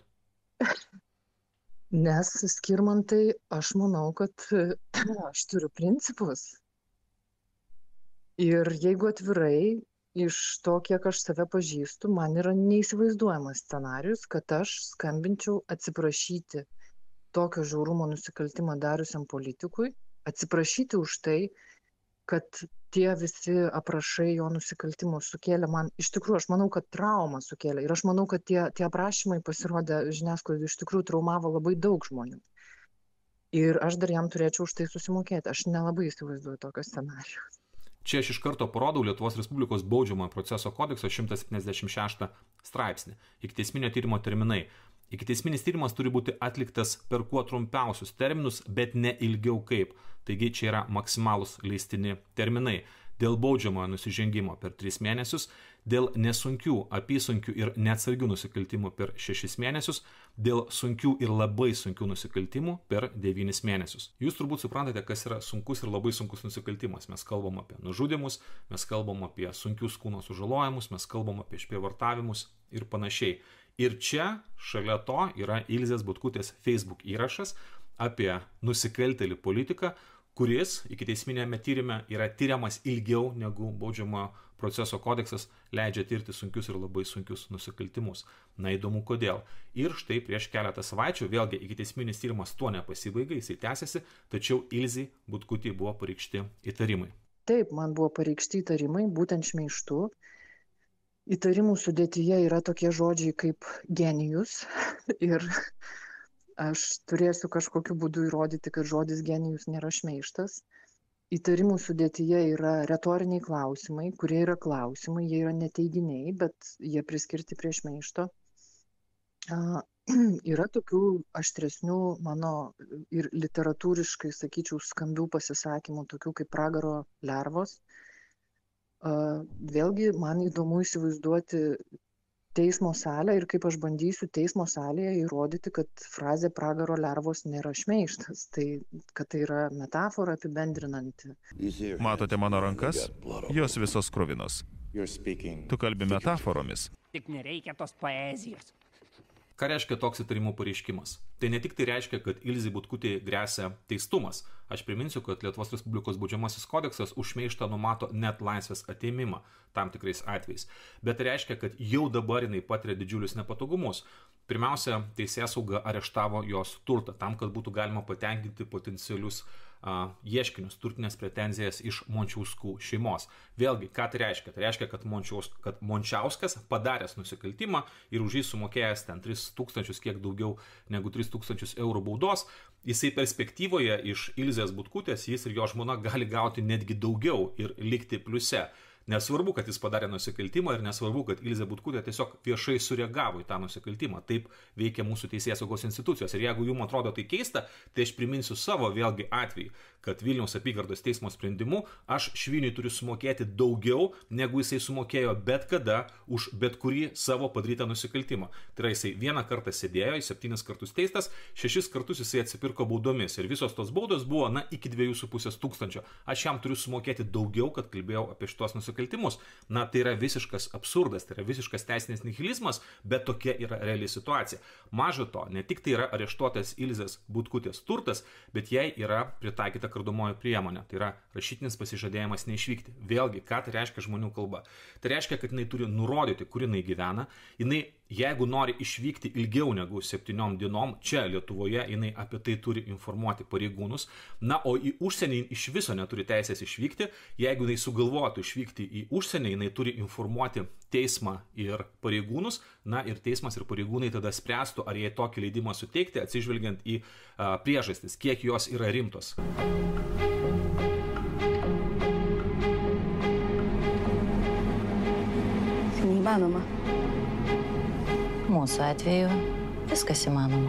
Nes, Skirmantai, aš manau, kad aš turiu principus. Ir jeigu atvirai, iš to, kiek aš save pažįstu, man yra neįsivaizduojamas scenarius, kad aš skambinčiau atsiprašyti tokio žiaurumo nusikaltimą dariusiam politikui, atsiprašyti už tai, kad tie visi aprašai jo nusikaltimų sukėlė man, iš tikrųjų, aš manau, kad traumą sukėlė. Ir aš manau, kad tie aprašymai pasirodė žiniasklaidai, iš tikrųjų traumavo labai daug žmonių. Ir aš dar jam turėčiau už tai susimokėti. Aš nelabai įsivaizduoju tokio scenarijos. Čia aš iš karto parodau Lietuvos Respublikos baudžiamojo proceso kodekso 176 straipsnį. Ikiteisminio tyrimo terminai. Ikiteisminis tyrimas turi būti atliktas per kuo trumpiausius terminus, bet ne ilgiau kaip. Taigi čia yra maksimalūs leistini terminai. Dėl baudžiamojo nusižengimo per 3 mėnesius, dėl nesunkių, apysunkių ir neatsargių nusikaltimų per 6 mėnesius, dėl sunkių ir labai sunkių nusikaltimų per 9 mėnesius. Jūs turbūt suprantate, kas yra sunkus ir labai sunkus nusikaltimas. Mes kalbam apie nužudymus, mes kalbam apie sunkius kūno sužalojimus, mes kalbam apie išprievartavimus ir panašiai. Ir čia šalia to yra Ilzės Butkutės Facebook įrašas apie nusikaltėlį politiką, kuris ikiteisminėme tyrime yra tyriamas ilgiau negu baudžiamojo proceso kodeksas leidžia tirti sunkius ir labai sunkius nusikaltimus. Na įdomu kodėl. Ir štai prieš keletą savaičių vėlgi ikiteisminis tyrimas tuo nepasibaigė, jisai tęsiasi, tačiau Ilzei Butkutei buvo pareikšti įtarimai. Taip, man buvo pareikšti įtarimai, būtent šmeižtu. Įtarimų sudėtyje yra tokie žodžiai kaip genijus ir aš turėsiu kažkokiu būdu įrodyti, kad žodis genijus nėra šmeižtas. Įtarimų sudėtyje yra retoriniai klausimai, kurie yra klausimai, jie yra neteiginiai, bet jie priskirti prie šmeižto. Yra tokių aštresnių mano ir literatūriškai, sakyčiau, skambių pasisakymų, tokių kaip pragaro lervos. Vėlgi man įdomu įsivaizduoti teismo salę ir kaip aš bandysiu teismo salėje įrodyti, kad frazė pragaro lervos nėra šmeižtas, tai kad tai yra metafora apibendrinanti. Matote mano rankas? Jos visos kruvinos. Tu kalbi metaforomis. Tik nereikia tos poezijos. Ką reiškia toks įtarimų pareiškimas? Tai ne tik tai reiškia, kad Ilzei Butkutei gresia teistumas. Aš priminsiu, kad Lietuvos Respublikos baudžiamasis kodeksas už šmeižtą numato net laisvės atėmimą tam tikrais atvejais. Bet tai reiškia, kad jau dabar jinai patiria didžiulius nepatogumus. Pirmiausia, teisėsauga areštavo jos turtą tam, kad būtų galima patenkinti potencialius ieškinius, turtinės pretenzijas iš Mončiauskų šeimos. Vėlgi, ką tai reiškia? Tai reiškia, kad Mončiauskas padaręs nusikaltimą ir už jį sumokėjęs ten 3000, kiek daugiau negu 3000 eurų baudos, jisai perspektyvoje iš Ilzės Butkutės, jis ir jo žmona gali gauti netgi daugiau ir likti pliuse. Nesvarbu, kad jis padarė nusikaltimą ir nesvarbu, kad Ilzė Butkutė tiesiog viešai sureagavo į tą nusikaltimą. Taip veikia mūsų teisėsaugos institucijos. Ir jeigu jums atrodo tai keista, tai aš priminsiu savo vėlgi atvejį, kad Vilniaus apygardos teismo sprendimu aš Šviniui turiu sumokėti daugiau, negu jisai sumokėjo bet kada už bet kurį savo padarytą nusikaltimą. Tai yra, jisai 1 kartą sėdėjo, 7 kartus teistas, 6 kartus jisai atsipirko baudomis. Ir visos tos baudos buvo, iki 2500. Aš jam turiu sumokėti daugiau, kad kalbėjau apie šitos nusikaltimus. nusikaltimus. Na, tai yra visiškas absurdas, tai yra visiškas teisinis nihilizmas, bet tokia yra reali situacija. Maža to, ne tik tai yra areštuotas Ilzės Butkutės turtas, bet jai yra pritaikyta kardomoji priemonė. Tai yra rašytinis pasižadėjimas neišvykti. Vėlgi, ką tai reiškia žmonių kalba? Tai reiškia, kad jinai turi nurodyti, kur jinai gyvena. Jinai, jeigu nori išvykti ilgiau negu 7 dienom, čia Lietuvoje jinai apie tai turi informuoti pareigūnus. Na, o į užsienį iš viso neturi teisės išvykti. Jeigu jinai sugalvotų išvykti į užsienį, jinai turi informuoti teismą ir pareigūnus. Na, ir teismas ir pareigūnai tada spręstų, ar jai tokį leidimą suteikti, atsižvelgiant į priežastis, kiek jos yra rimtos. Neįmanoma. Mūsų atveju viskas įmanoma.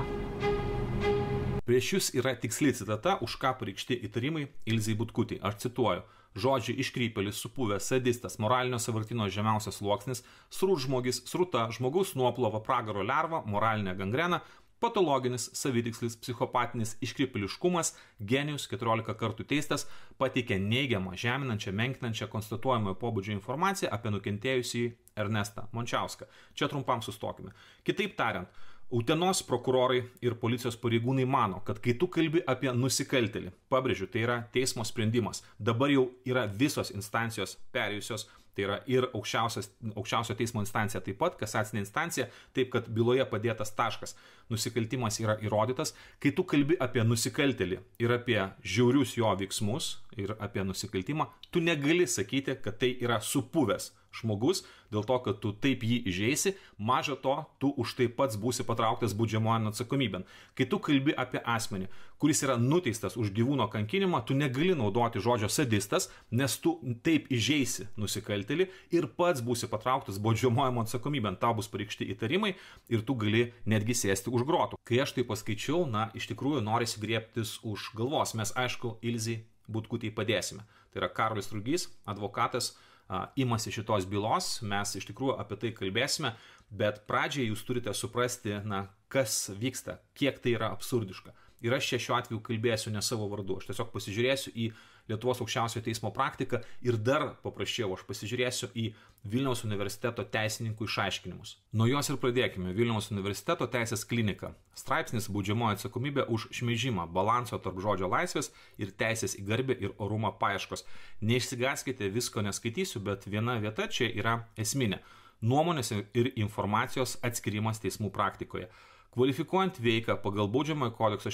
Prieš jūs yra tiksli citata, už ką pareikšti įtarimai Ilzei Butkutei. Aš cituoju. Žodžiai iškrypėlis, supuvęs, sadistas, moralinio sąvartyno žemiausias sluoksnis, srūžmogis, sruta, žmogaus nuoplova, pragaro lerva, moralinė gangrena, patologinis, savitikslis, psichopatinis iškrypėliškumas, genijus, 14 kartų teistas, pateikė neigiamą, žeminančią, menkinančią, konstatuojamojo pobūdžio informaciją apie nukentėjusį Ernestą Mončiauską. Čia trumpam sustokime. Kitaip tariant, Utenos prokurorai ir policijos pareigūnai mano, kad kai tu kalbi apie nusikaltėlį, pabrėžiu, tai yra teismo sprendimas, dabar jau yra visos instancijos perėjusios, tai yra ir aukščiausio teismo instancija taip pat, kasacinė instancija, taip kad byloje padėtas taškas, nusikaltimas yra įrodytas. Kai tu kalbi apie nusikaltėlį ir apie žiaurius jo veiksmus ir apie nusikaltimą, tu negali sakyti, kad tai yra supuvęs žmogus, dėl to, kad tu taip jį įžeisi, maža to, tu už tai pats būsi patrauktas baudžiamojon atsakomybėn. Kai tu kalbi apie asmenį, kuris yra nuteistas už gyvūno kankinimą, tu negali naudoti žodžio sadistas, nes tu taip įžeisi nusikaltėlį ir pats būsi patrauktas baudžiamojon atsakomybėn. Tau bus pareikšti įtarimai ir tu gali netgi sėsti už grotų. Kai aš tai paskaičiau, na, iš tikrųjų norisi griebtis už galvos. Mes, aišku, Ilzei Butkutei padėsime. Tai yra Karolis Rugys, advokatas, imasi šitos bylos, mes iš tikrųjų apie tai kalbėsime, bet pradžiai jūs turite suprasti, na, kas vyksta, kiek tai yra absurdiška. Ir aš čia šiuo atveju kalbėsiu ne savo vardu, aš tiesiog pasižiūrėsiu į Lietuvos aukščiausiojo teismo praktiką ir dar paprasčiau, aš pasižiūrėsiu į Vilniaus universiteto teisininkų išaiškinimus. Nuo jos ir pradėkime. Vilniaus universiteto teisės klinika. Straipsnis baudžiamoji atsakomybė už šmeižimą, balanso tarp žodžio laisvės ir teisės į garbę ir orumą paieškos. Neišsigąskite, visko neskaitysiu, bet viena vieta čia yra esminė. Nuomonės ir informacijos atskirimas teismų praktikoje. Kvalifikuojant veiką pagal baudžiamojo kodekso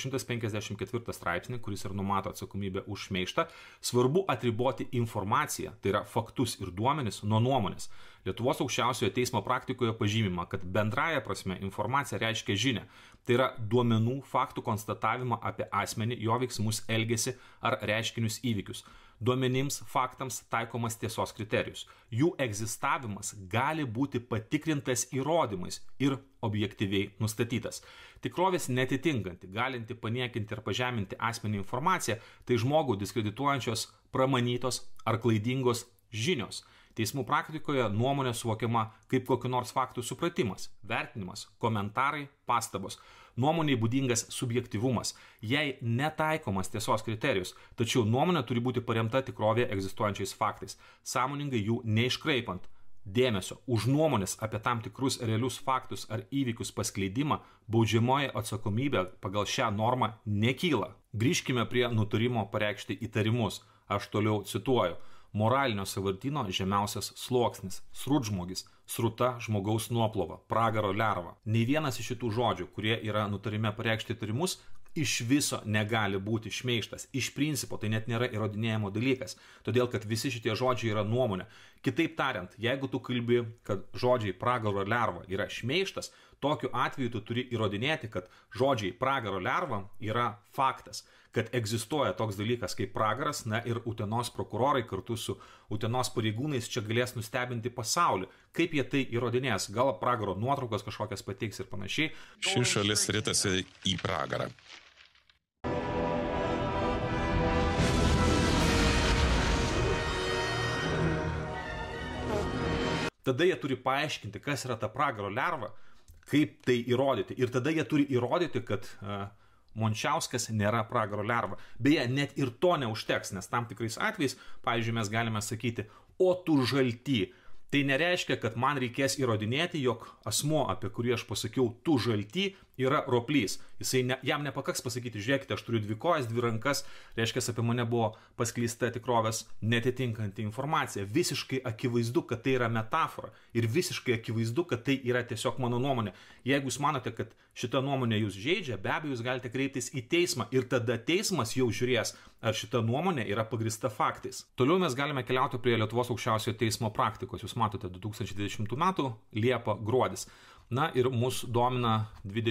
154 straipsnį, kuris ir numato atsakomybę už šmeižtą, svarbu atriboti informaciją, tai yra faktus ir duomenis, nuo nuomonės. Lietuvos aukščiausiojo teismo praktikoje pažymima, kad bendraja prasme informacija reiškia žinią. Tai yra duomenų, faktų konstatavimą apie asmenį, jo veiksmus, elgesį ar reiškinius įvykius. Duomenims, faktams taikomas tiesos kriterijus. Jų egzistavimas gali būti patikrintas įrodymais ir objektyviai nustatytas. Tikrovės netitinkanti, galinti paniekinti ir pažeminti asmenį informaciją, tai žmogų diskredituojančios, pramanytos ar klaidingos žinios. Teismų praktikoje nuomonė suvokiama kaip kokiu nors faktų supratimas, vertinimas, komentarai, pastabos. Nuomonei būdingas subjektyvumas, jai netaikomas tiesos kriterijus, tačiau nuomonė turi būti paremta tikrovėje egzistuojančiais faktais, sąmoningai jų neiškraipant. Dėmesio, už nuomonės apie tam tikrus realius faktus ar įvykius paskleidimą baudžiamoji atsakomybė pagal šią normą nekyla. Grįžkime prie nutarimo pareikšti įtarimus. Aš toliau cituoju. Moralinio sąvartyno žemiausias sluoksnis, srūžmogis, sruta, žmogaus nuoplova, pragaro lerva. Nei vienas iš šitų žodžių, kurie yra nutarime pareikšti įtarimus, iš viso negali būti šmeižtas. Iš principo tai net nėra įrodinėjimo dalykas, todėl kad visi šitie žodžiai yra nuomonė. Kitaip tariant, jeigu tu kalbi, kad žodžiai pragaro lerva yra šmeižtas, tokiu atveju tu turi įrodinėti, kad žodžiai pragaro lerva yra faktas, kad egzistuoja toks dalykas kaip pragaras, na ir Utenos prokurorai kartu su Utenos pareigūnais čia galės nustebinti pasaulį. Kaip jie tai įrodinės? Gal pragaro nuotraukas kažkokias pateiks ir panašiai. Ši šalis ritasi į pragarą. Tada jie turi paaiškinti, kas yra ta pragaro lerva, kaip tai įrodyti. Ir tada jie turi įrodyti, kad Mončiauskas nėra pragaro lerva. Beje, net ir to neužteks, nes tam tikrais atvejais, pavyzdžiui, mes galime sakyti, o tu žalty. Tai nereiškia, kad man reikės įrodinėti, jog asmuo, apie kurį aš pasakiau, tu žalty, yra roplys. Jam nepakaks pasakyti, žiūrėkite, aš turiu 2 kojas, 2 rankas, reiškia, apie mane buvo paskleista tikrovės netitinkanti informacija. Visiškai akivaizdu, kad tai yra metafora ir visiškai akivaizdu, kad tai yra tiesiog mano nuomonė. Jeigu jūs manote, kad šita nuomonė jūs žeidžia, be abejo, jūs galite kreiptis į teismą ir tada teismas jau žiūrės, ar šita nuomonė yra pagrįsta faktais. Toliau mes galime keliauti prie Lietuvos aukščiausiojo teismo praktikos. Jūs matote 2020 metų Liepa gruodis. Na ir mus domina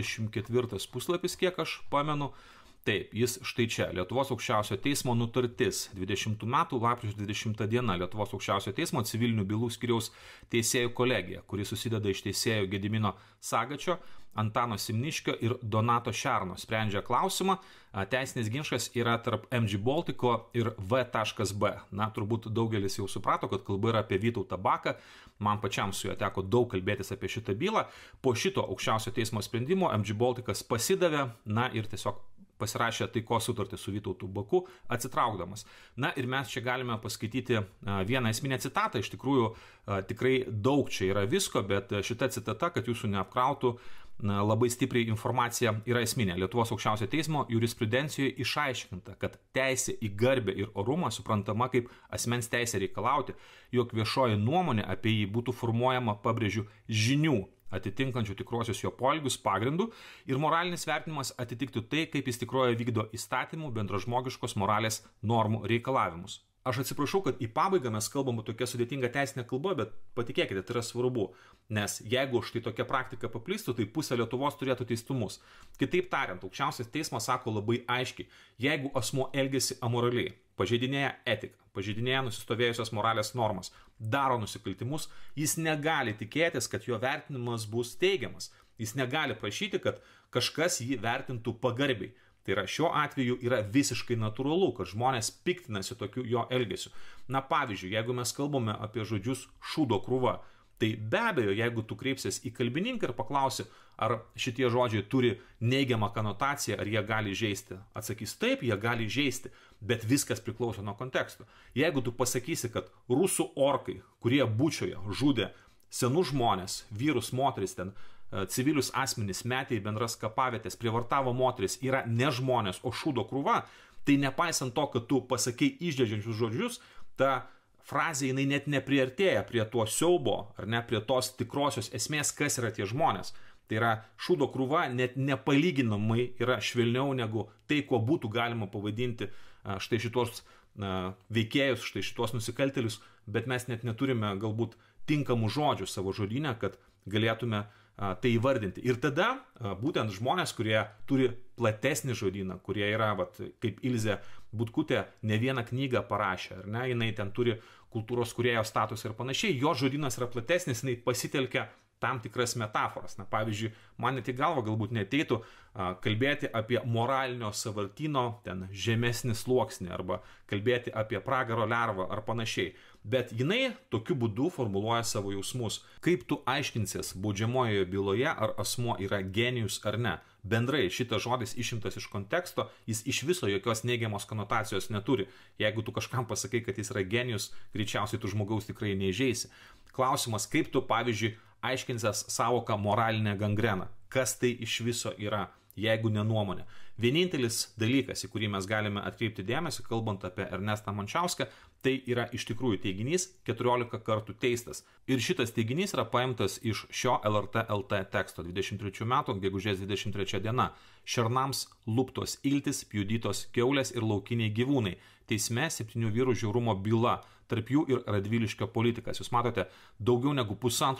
24 puslapis, kiek aš pamenu. Taip, jis štai čia. Lietuvos aukščiausiojo teismo nutartis 20 metų lapkričio 20 diena. Lietuvos aukščiausiojo teismo civilinių bylų skyriaus teisėjų kolegija, kuri susideda iš teisėjų Gedimino Sagačio, Antano Simniškio ir Donato Šerno. Sprendžia klausimą. Teisinis ginčas yra tarp MG Baltico ir V.B. Na, turbūt daugelis jau suprato, kad kalba yra apie Vytautą Baką. Man pačiam su juo teko daug kalbėtis apie šitą bylą. Po šito aukščiausio teismo sprendimo MG Balticas pasidavė, na ir tiesiog pasirašė taikos sutartį su Vytautu Baku, atsitraukdamas. Na ir mes čia galime paskaityti vieną esminę citatą. Iš tikrųjų, tikrai daug čia yra visko, bet šita citata, kad jūsų neapkrautų, labai stipriai informacija yra esminė. Lietuvos aukščiausio teismo jurisprudencijoje išaiškinta, kad teisė į garbę ir orumą suprantama kaip asmens teisė reikalauti, jog viešoji nuomonė apie jį būtų formuojama, pabrėžiu, žinių atitinkančių tikruosius jo poelgius pagrindų ir moralinis vertinimas atitiktų tai, kaip jis tikroje vykdo įstatymų bendražmogiškos moralės normų reikalavimus. Aš atsiprašau, kad į pabaigą mes kalbam tokia sudėtinga teisinė kalba, bet patikėkite, tai yra svarbu, nes jeigu štai tokia praktika paplistų, tai pusė Lietuvos turėtų teistumus. Kitaip tariant, aukščiausias teismas sako labai aiškiai, jeigu asmuo elgiasi amoraliai, pažeidinėja etiką, pažeidinėja nusistovėjusios moralės normas, daro nusikaltimus, jis negali tikėtis, kad jo vertinimas bus teigiamas. Jis negali prašyti, kad kažkas jį vertintų pagarbiai. Tai yra, šiuo atveju yra visiškai natūralu, kad žmonės piktinasi tokiu jo elgesiu. Na pavyzdžiui, jeigu mes kalbame apie žodžius šūdo krūva, tai be abejo, jeigu tu kreipsies į kalbininką ir paklausi, ar šitie žodžiai turi neigiamą konotaciją, ar jie gali žeisti, atsakys taip, jie gali žeisti, bet viskas priklauso nuo konteksto. Jeigu tu pasakysi, kad rusų orkai, kurie bučioje žudė senus žmonės, vyrus, moteris ten, civilius asmenys, metė į bendras kapavietės, prievartavo moteris, yra ne žmonės, o šūdo krūva, tai nepaisant to, kad tu pasakei išdėdžiančius žodžius, ta frazė jinai net nepriartėja prie to siaubo, ar ne prie tos tikrosios esmės, kas yra tie žmonės. Tai yra, šūdo krūva net nepalyginamai yra švelniau negu tai, ko būtų galima pavadinti štai šitos veikėjus, štai šitos nusikaltėlius, bet mes net neturime galbūt tinkamų žodžių savo žodyne, kad galėtume tai įvardinti. Ir tada būtent žmonės, kurie turi platesnį žodyną, kurie yra, kaip Ilzė Butkutė, ne vieną knygą parašė, ar ne, jinai ten turi kultūros kūrėjo statusą ir panašiai, jo žodynas yra platesnis, jinai pasitelkia tam tikras metaforas. Na, pavyzdžiui, man net į galvą galbūt neteitų kalbėti apie moralinio sąvartyno ten žemesnį sluoksnį arba kalbėti apie pragaro lervą ar panašiai. Bet jinai tokiu būdu formuluoja savo jausmus. Kaip tu aiškinsies baudžiamojoje byloje, ar asmuo yra genijus ar ne? Bendrai šitas žodis išimtas iš konteksto, jis iš viso jokios neigiamos konotacijos neturi. Jeigu tu kažkam pasakai, kad jis yra genijus, greičiausiai tu žmogaus tikrai neįžeisi. Klausimas, kaip tu, pavyzdžiui, aiškinsies savoką moralinę gangreną. Kas tai iš viso yra, jeigu ne nuomonė? Vienintelis dalykas, į kurį mes galime atkreipti dėmesį, kalbant apie Ernestą Mončiauską, tai yra iš tikrųjų teiginys 14 kartų teistas. Ir šitas teiginys yra paimtas iš šio LRT LT teksto 23 metų, gegužės 23 diena. Šernams luptos iltis, pjudytos kiaulės ir laukiniai gyvūnai. Teisme 7 vyrų žiaurumo byla, tarp jų ir Radviliškio politikas. Jūs matote daugiau negu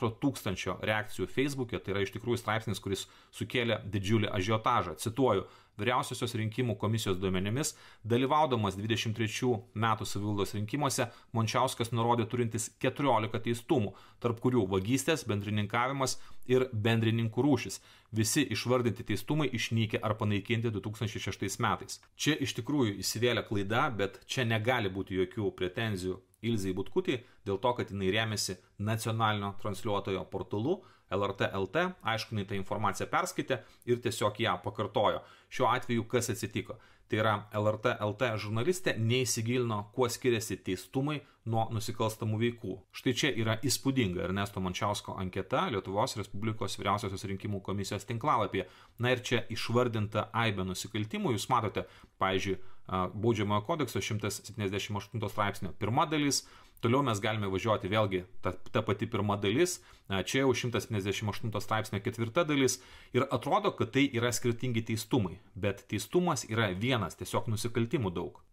1500 reakcijų Facebook'e, tai yra iš tikrųjų straipsnis, kuris sukėlė didžiulį ažiotažą. Cituoju, Vyriausiosios rinkimų komisijos duomenimis, dalyvaudamas 23 metų savivaldos rinkimuose, Mončiauskas nurodė turintis 14 teistumų, tarp kurių vagystės, bendrininkavimas ir bendrininkų rūšis. Visi išvardinti teistumai išnykė ar panaikinti 2006 metais. Čia iš tikrųjų įsivėlė klaida, bet čia negali būti jokių pretenzijų Ilzei Butkutei dėl to, kad jinai remiasi nacionalinio transliuotojo portalu LRT LT, aišku, jinai tą informaciją perskaitė ir tiesiog ją pakartojo. Šiuo atveju kas atsitiko? Tai yra LRT LT žurnalistė neįsigilino, kuo skiriasi teistumai nuo nusikalstamų veikų. Štai čia yra įspūdinga Ernesto Mončiausko anketa Lietuvos Respublikos Vyriausiosios rinkimų komisijos tinklalapyje. Na ir čia išvardinta aibė nusikaltimų. Jūs matote, pavyzdžiui, Baudžiamojo kodekso 178 straipsnio pirma dalis. Toliau mes galime važiuoti vėlgi ta pati pirma dalis, čia jau 178 straipsnio ketvirta dalis ir atrodo, kad tai yra skirtingi teistumai, bet teistumas yra vienas, tiesiog nusikaltimų daug.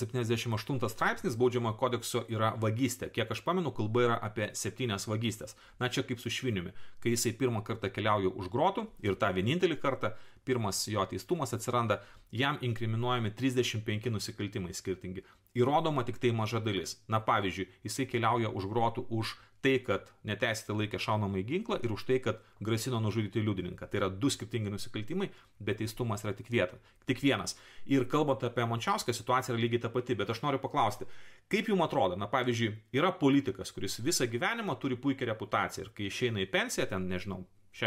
178 straipsnis Baudžiamojo kodekso yra vagystė, kiek aš pamenu, kalba yra apie 7 vagystės. Na čia kaip su šviniumi, kai jisai pirmą kartą keliauja už grotų ir tą vienintelį kartą, pirmas jo teistumas atsiranda, jam inkriminuojami 35 nusikaltimai skirtingi. Įrodoma tik tai maža dalis. Na pavyzdžiui, jisai keliauja už grotų už tai, kad neteisėtai laikė šaunamąjį ginklą ir už tai, kad grasino nužudyti liudininką. Tai yra 2 skirtingi nusikaltimai, bet teistumas yra tik vienas. Ir kalbant apie Mončiauską, situacija yra lygiai ta pati, bet aš noriu paklausti, kaip jums atrodo, na pavyzdžiui, yra politikas, kuris visą gyvenimą turi puikią reputaciją ir kai išeina į pensiją, ten nežinau,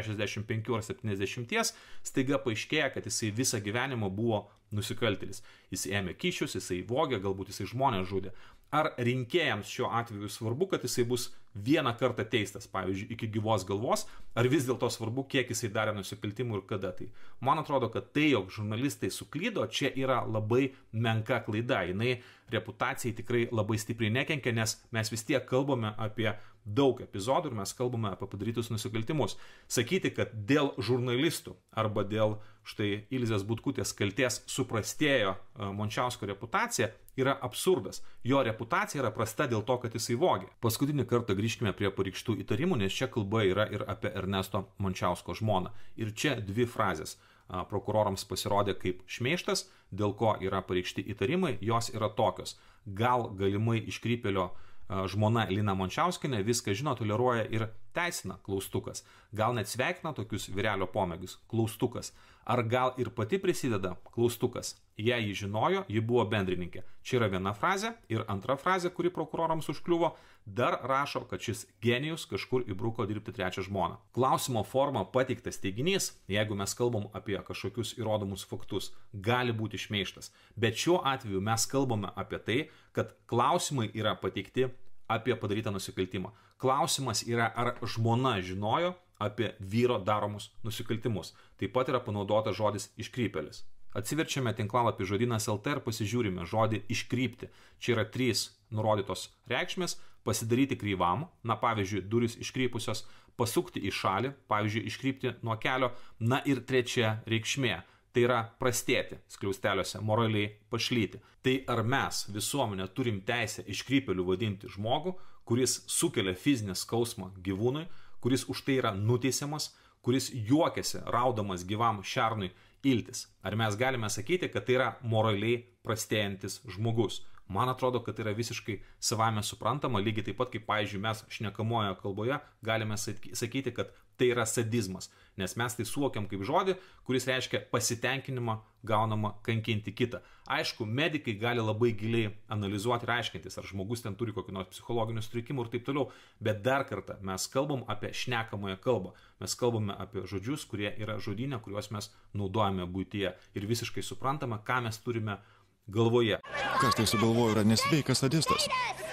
65 ar 70, staiga paaiškėja, kad jisai visą gyvenimą buvo nusikaltėlis. Jis ėmė kyšius, jisai vogė, galbūt jisai žmonės žudė. Ar rinkėjams šiuo atveju svarbu, kad jisai bus vieną kartą teistas, pavyzdžiui, iki gyvos galvos, ar vis dėlto svarbu, kiek jisai darė nusikaltimų ir kada tai? Man atrodo, kad tai, jog žurnalistai suklydo, čia yra labai menka klaida. Jinai reputacijai tikrai labai stipriai nekenkia, nes mes vis tiek kalbame apie daug epizodų ir mes kalbame apie padarytus nusikaltimus. Sakyti, kad dėl žurnalistų arba dėl štai Ilzės Butkutės kaltės suprastėjo Mončiausko reputacija yra absurdas. Jo reputacija yra prasta dėl to, kad jisai vogė. Paskutinį kartą grįžkime prie pareikštų įtarimų, nes čia kalba yra ir apie Ernesto Mončiausko žmoną. Ir čia 2 frazės prokurorams pasirodė kaip šmeižtas, dėl ko yra pareikšti įtarimai, jos yra tokios. Gal galimai iškrypėlio žmona Lina Mončiauskienė viską žino, toleruoja ir teisina, klaustukas. Gal net sveikina tokius vyrelio pomėgius, klaustukas. Ar gal ir pati prisideda, klaustukas. Jei ji žinojo, ji buvo bendrininkė. Čia yra viena frazė ir antra frazė, kuri prokurorams užkliuvo, dar rašo, kad šis genijus kažkur įbruko dirbti 3 žmoną. Klausimo forma pateiktas teiginys, jeigu mes kalbam apie kažkokius įrodomus faktus, gali būti šmeižtas. Bet šiuo atveju mes kalbame apie tai, kad klausimai yra pateikti apie padarytą nusikaltimą. Klausimas yra, ar žmona žinojo apie vyro daromus nusikaltimus. Taip pat yra panaudotas žodis iškrypėlis. Atsiverčiame tinklalapį žodynas LT ir pasižiūrime žodį iškrypti. Čia yra 3 nurodytos reikšmės: pasidaryti kryvam, na pavyzdžiui, durys iškrypusios, pasukti į šalį, pavyzdžiui, iškrypti nuo kelio, na ir 3 reikšmė. Tai yra prastėti, skliausteliuose, moraliai pašlyti. Tai ar mes visuomenė turim teisę iškrypėliu vadinti žmogų, kuris sukelia fizinį skausmą gyvūnui, kuris už tai yra nuteisiamas, kuris juokiasi raudamas gyvam šernui iltis? Ar mes galime sakyti, kad tai yra moraliai prastėjantis žmogus? Man atrodo, kad tai yra visiškai savame suprantama, lygiai taip pat kaip, pavyzdžiui, mes šnekamojoje kalboje galime sakyti, kad tai yra sadizmas, nes mes tai suvokiam kaip žodį, kuris reiškia pasitenkinimą gaunamą kankinti kitą. Aišku, medikai gali labai giliai analizuoti ir aiškintis, ar žmogus ten turi kokį nors psichologinių sutrikimų ir taip toliau, bet dar kartą mes kalbam apie šnekamąją kalbą, mes kalbame apie žodžius, kurie yra žodyne, kuriuos mes naudojame buityje ir visiškai suprantame, ką mes turime galvoje. Kas tai sugalvojo, yra nesveikas sadistas.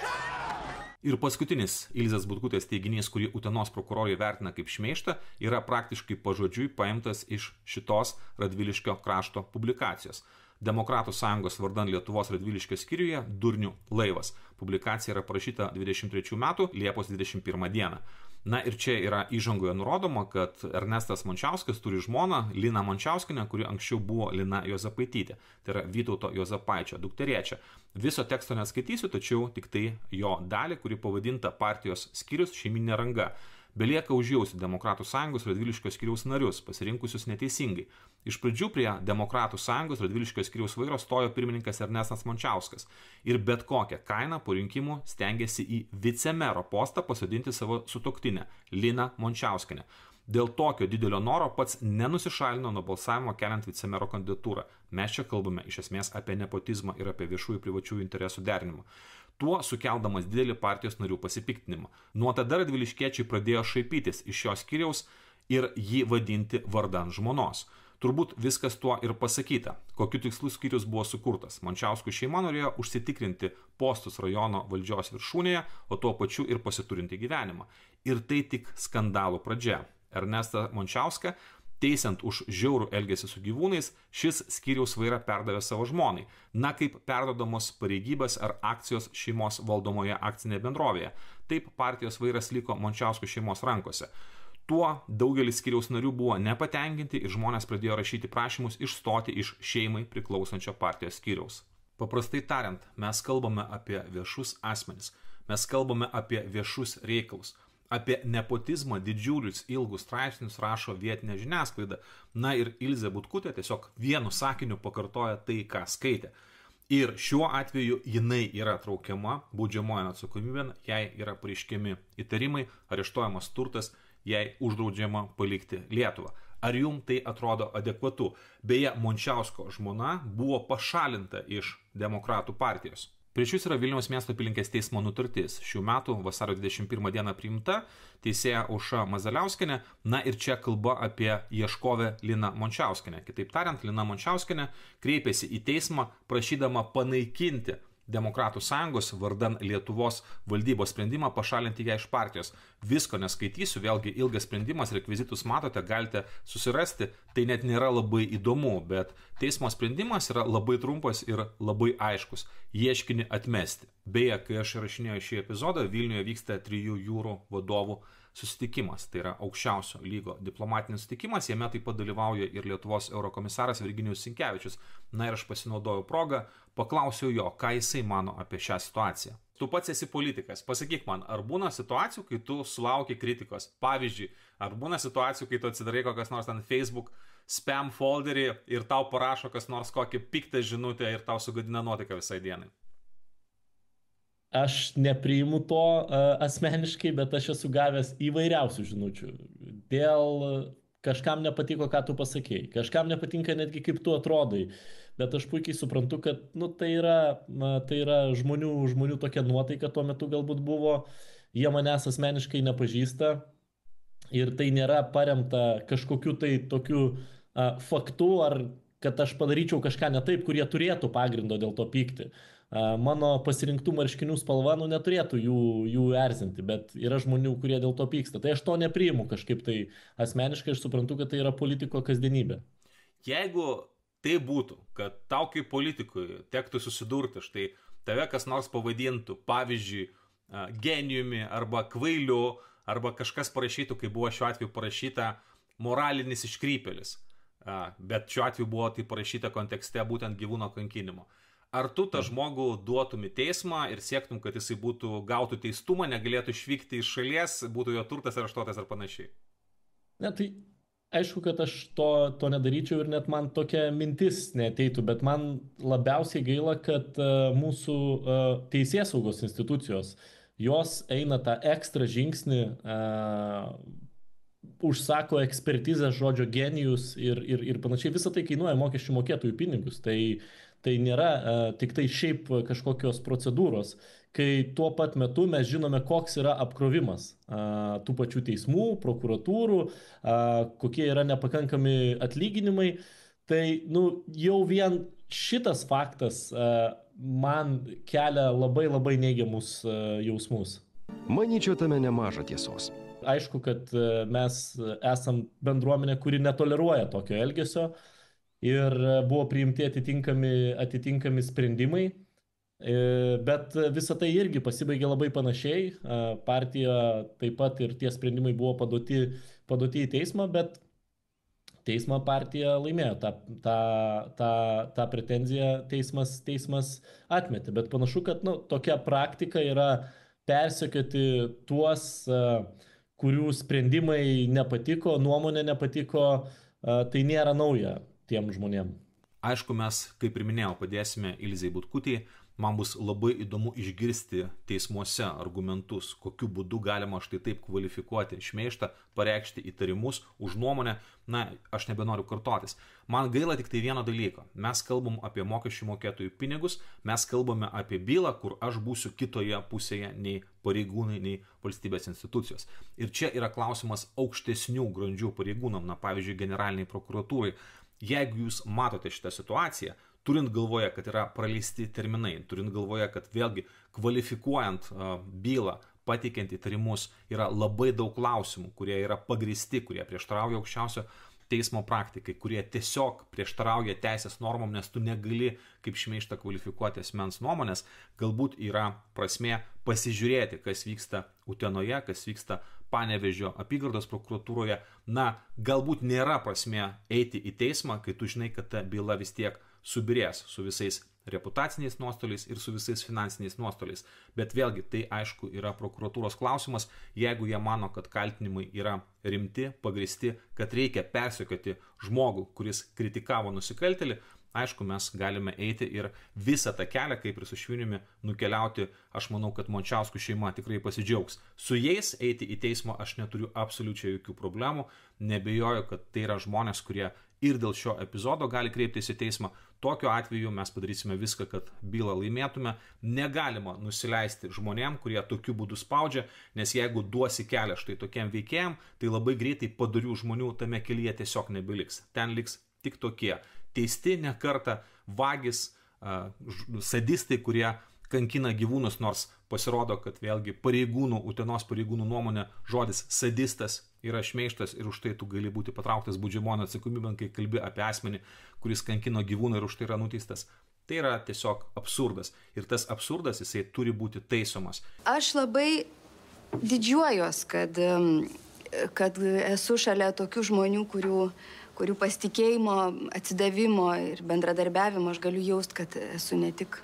Ir paskutinis Ilzės Butkutės teiginys, kurį Utenos prokurorai vertina kaip šmeižtą, yra praktiškai pažodžiui paimtas iš šitos Radviliškio krašto publikacijos. Demokratų sąjungos vardan Lietuvos Radviliškio skyriuje Durnių laivas. Publikacija yra parašyta 23 metų Liepos 21 dieną. Na ir čia yra įžangoje nurodoma, kad Ernestas Mončiauskas turi žmoną Liną Mončiauskienę, kuri anksčiau buvo Lina Juozapaitytė. Tai yra Vytauto Juozapaičio dukteriečia. Viso teksto neskaitysiu, tačiau tik tai jo dalį, kuri pavadinta partijos skyrius šeiminė ranga. Belieka užjausti Demokratų sąjungos Radviliškio skyriaus narius, pasirinkusius neteisingai. Iš pradžių prie Demokratų sąjungos Radviliškio skyriaus vairo stojo pirmininkas Ernestas Mončiauskas ir bet kokią kainą po rinkimų stengiasi į vicemero postą pasodinti savo sutuoktinę Liną Mončiauskienę. Dėl tokio didelio noro pats nenusišalino nuo balsavimo keliant vicemero kandidatūrą. Mes čia kalbame iš esmės apie nepotizmą ir apie viešųjų privačiųjų interesų derinimą. tuo sukeldamas didelį partijos narių pasipiktinimą. Nuo tada radviliškiečiai pradėjo šaipytis iš šio skyriaus ir jį vadinti vardan žmonos. Turbūt viskas tuo ir pasakyta, kokiu tikslu skyrius buvo sukurtas. Mončiauskų šeima norėjo užsitikrinti postus rajono valdžios viršūnėje, o tuo pačiu ir pasiturinti gyvenimą. Ir tai tik skandalų pradžia. Ernestą Mončiauską, teisiant už žiaurų elgesį su gyvūnais, šis skyriaus vairą perdavė savo žmonai, na kaip perdodamos pareigybės ar akcijos šeimos valdomoje akcinėje bendrovėje. Taip partijos vairas liko Mončiauskų šeimos rankose. Tuo daugelis skyriaus narių buvo nepatenkinti ir žmonės pradėjo rašyti prašymus išstoti iš šeimai priklausančio partijos skyriaus. Paprastai tariant, mes kalbame apie viešus asmenis, mes kalbame apie viešus reikalus. Apie nepotizmą didžiulius ilgus straipsnius rašo vietinė žiniasklaida. Na ir Ilzė Butkutė tiesiog vienu sakiniu pakartoja tai, ką skaitė. Ir šiuo atveju jinai yra traukiama baudžiamojon atsakomybėn, jai yra pareiškiami įtarimai, areštuojamas turtas, jai uždraudžiama palikti Lietuvą. Ar jums tai atrodo adekvatu? Beje, Mončiausko žmona buvo pašalinta iš Demokratų partijos. Prieš jūs yra Vilniaus miesto apylinkės teismo nutartis. Šių metų vasario 21 dieną priimta teisėja Aušra Mazaliauskienė. Na ir čia kalba apie ieškovę Liną Mončiauskienę. Kitaip tariant, Lina Mončiauskienė kreipėsi į teismą prašydama panaikinti Demokratų sąjungos vardan Lietuvos valdybos sprendimą pašalinti ją iš partijos. Visko neskaitysiu, vėlgi ilgas sprendimas, rekvizitus matote, galite susirasti, tai net nėra labai įdomu, bet teismo sprendimas yra labai trumpas ir labai aiškus – ieškinį atmesti. Beje, kai aš rašinėjau šį epizodą, Vilniuje vyksta 3 jūrų vadovų susitikimas, tai yra aukščiausio lygo diplomatinis susitikimas, jame taip pat dalyvauja ir Lietuvos eurokomisaras Virginijus Sinkevičius. Na ir aš pasinaudojau progą, paklausiau jo, ką jisai mano apie šią situaciją. Tu pats esi politikas, pasakyk man, ar būna situacijų, kai tu sulauki kritikos? Pavyzdžiui, ar būna situacijų, kai tu atsidarai kokias nors ant Facebook spam folderį ir tau parašo kas nors kokį piktą žinutę ir tau sugadina nuotaiką visai dienai? Aš nepriimu to asmeniškai, bet aš esu gavęs įvairiausių žinučių. Dėl kažkam nepatiko, ką tu pasakėjai, kažkam nepatinka netgi kaip tu atrodai, bet aš puikiai suprantu, kad tai yra žmonių tokia nuotaika tuo metu galbūt buvo, jie manęs asmeniškai nepažįsta ir tai nėra paremta kažkokiu tai tokiu faktu, ar kad aš padaryčiau kažką ne taip, kurie turėtų pagrindo dėl to pykti. Mano pasirinktų marškinių spalva neturėtų jų erzinti, bet yra žmonių, kurie dėl to pyksta. Tai aš to nepriimu kažkaip tai asmeniškai, aš suprantu, kad tai yra politiko kasdienybė. Jeigu tai būtų, kad tau kaip politikui tektų susidurti, štai tave kas nors pavadintų, pavyzdžiui, genijumi arba kvailiu, arba kažkas parašytų, kaip buvo šiuo atveju parašyta, moralinis iškrypėlis, bet šiuo atveju buvo tai parašyta kontekste būtent gyvūno kankinimo. Ar tu tą žmogų duotum į teismą ir siektum, kad jisai gautų teistumą, negalėtų išvykti iš šalies, būtų jo turtas areštuotas ar panašiai? Ne, tai aišku, kad aš to nedaryčiau ir net man tokia mintis neateitų, bet man labiausiai gaila, kad mūsų teisėsaugos institucijos, jos eina tą ekstra žingsnį, užsako ekspertizę žodžio genijus ir panašiai. Visą tai kainuoja mokesčių mokėtojų pinigus. Tai nėra tik tai šiaip kažkokios procedūros, kai tuo pat metu mes žinome, koks yra apkrovimas tų pačių teismų, prokuratūrų, kokie yra nepakankami atlyginimai. Tai jau vien šitas faktas man kelia labai neigiamus jausmus. Manyčiau, tame nemaža tiesos. Aišku, kad mes esam bendruomenė, kuri netoleruoja tokio elgesio. Ir buvo priimti atitinkami sprendimai, bet visa tai irgi pasibaigė labai panašiai. Partija taip pat ir tie sprendimai buvo paduoti į teismą, bet teismą partija laimėjo. Ta pretenziją teismas atmetė. Bet panašu, kad tokia praktika yra persekioti tuos, kurių sprendimai nepatiko, nuomonė nepatiko, tai nėra nauja tiem žmonėm. Aišku, mes, kaip ir minėjau, padėsime Ilzei Butkutei. Man bus labai įdomu išgirsti teismuose argumentus, kokiu būdu galima štai taip kvalifikuoti šmeižtą, pareikšti įtarimus už nuomonę. Na, aš nebenoriu kartotis. Man gaila tik tai vieno dalyko. Mes kalbam apie mokesčių mokėtojų pinigus, mes kalbame apie bylą, kur aš būsiu kitoje pusėje nei pareigūnai, nei valstybės institucijos. Ir čia yra klausimas aukštesnių grandžių pareigūnam, na pavyzdžiui, generaliniai prokuratūrai. Jeigu jūs matote šitą situaciją, turint galvoje, kad yra praleisti terminai, turint galvoje, kad vėlgi kvalifikuojant bylą, pateikiant įtarimus, yra labai daug klausimų, kurie yra pagristi, kurie prieštarauja aukščiausio teismo praktikai, kurie tiesiog prieštarauja teisės normom, nes tu negali kaip šmeižtą kvalifikuoti asmens nuomonės, galbūt yra prasmė pasižiūrėti, kas vyksta Utenoje, kas vyksta Panevėžio apygardos prokuratūroje. Na, galbūt nėra prasmė eiti į teismą, kai tu žinai, kad ta byla vis tiek subirės su visais reputaciniais nuostoliais ir su visais finansiniais nuostoliais. Bet vėlgi, tai aišku yra prokuratūros klausimas, jeigu jie mano, kad kaltinimai yra rimti, pagristi, kad reikia persekioti žmogų, kuris kritikavo nusikaltėlį, aišku, mes galime eiti ir visą tą kelią, kaip ir su Šviniumi, nukeliauti. Aš manau, kad Mončiauskų šeima tikrai pasidžiaugs. Su jais eiti į teismą aš neturiu absoliučiai jokių problemų. Nebejoju, kad tai yra žmonės, kurie ir dėl šio epizodo gali kreiptis į teismą. Tokiu atveju mes padarysime viską, kad bylą laimėtume. Negalima nusileisti žmonėm, kurie tokiu būdu spaudžia, nes jeigu duosi kelią štai tokiem veikėjam, tai labai greitai padorių žmonių tame kelyje tiesiog nebeliks. Ten liks tik tokie teisti ne kartą vagys, sadistai, kurie kankina gyvūnus, nors pasirodo, kad vėlgi pareigūnų, Utenos pareigūnų nuomonė žodis sadistas yra šmeižtas ir už tai tu gali būti patrauktas baudžiamojon atsakomybėn, kai kalbi apie asmenį, kuris kankino gyvūną ir už tai yra nuteistas. Tai yra tiesiog absurdas. Ir tas absurdas, jisai turi būti taisomas. Aš labai didžiuojos, kad esu šalia tokių žmonių, kurių pasitikėjimo, atsidavimo ir bendradarbiavimo aš galiu jaust, kad esu ne tik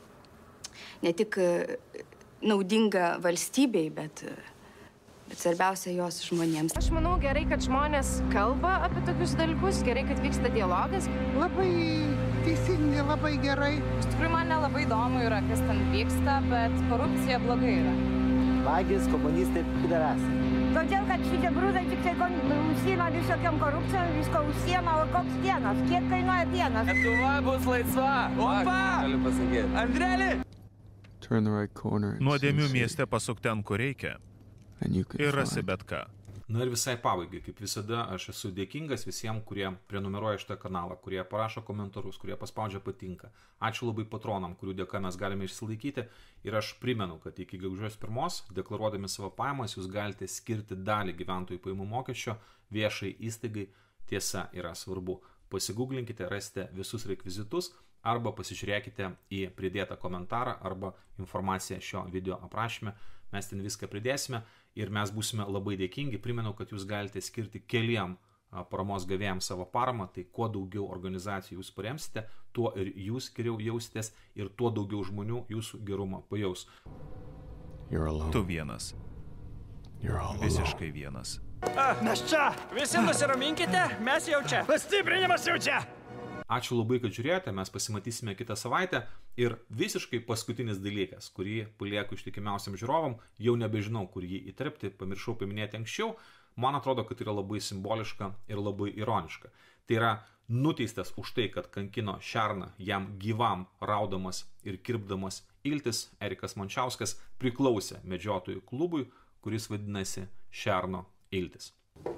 naudinga valstybei, bet svarbiausia jos žmonėms. Aš manau gerai, kad žmonės kalba apie tokius dalykus, gerai, kad vyksta dialogas. Labai teisingai, labai gerai. Iš tikrųjų, man nelabai įdomu yra, kas ten vyksta, bet korupcija blogai yra. Vagys, komunistai, piderasai. Todėl, kad šitie grūdai tik tai užsiima visokiam korupcijom, visko užsiima, o koks dienas, kiek kainuoja dienas. Lietuva bus laisva. Opa! Galiu pasakyti. Andreli! Nuodėmių mieste pasuk ten, kur reikia. Ir rasi bet ką. Na ir visai pabaigai, kaip visada, aš esu dėkingas visiems, kurie prenumeruoja šitą kanalą, kurie parašo komentarus, kurie paspaudžia patinka. Ačiū labai patronam, kurių dėka mes galime išsilaikyti. Ir aš primenu, kad iki gegužės 1, deklaruodami savo pajamas, jūs galite skirti dalį gyventojų pajamų mokesčio viešai įstaigai. Tiesa yra svarbu. Pasigūglinkite, rasite visus rekvizitus arba pasižiūrėkite į pridėtą komentarą arba informaciją šio video aprašyme. Mes ten viską pridėsime ir mes būsime labai dėkingi. Primenu, kad jūs galite skirti keliem paramos gavėjams savo paramą, tai kuo daugiau organizacijų jūs paremsite, tuo ir jūs geriau jausitės ir tuo daugiau žmonių jūsų gerumą pajaus. Tu vienas. Visiškai vienas. Mes čia! Visi nusiraminkite, mes jau čia. Pastiprinimas jau čia! Ačiū labai, kad žiūrėjote, mes pasimatysime kitą savaitę ir visiškai paskutinis dalykas, kurį palieku ištikimiausiam žiūrovam, jau nebežinau, kur jį įterpti, pamiršau paminėti anksčiau, man atrodo, kad yra labai simboliška ir labai ironiška. Tai yra nuteistas už tai, kad kankino šerną jam gyvam raudamas ir kirpdamas iltis, Erikas Mončiauskas priklausė medžiotojų klubui, kuris vadinasi Šerno iltis.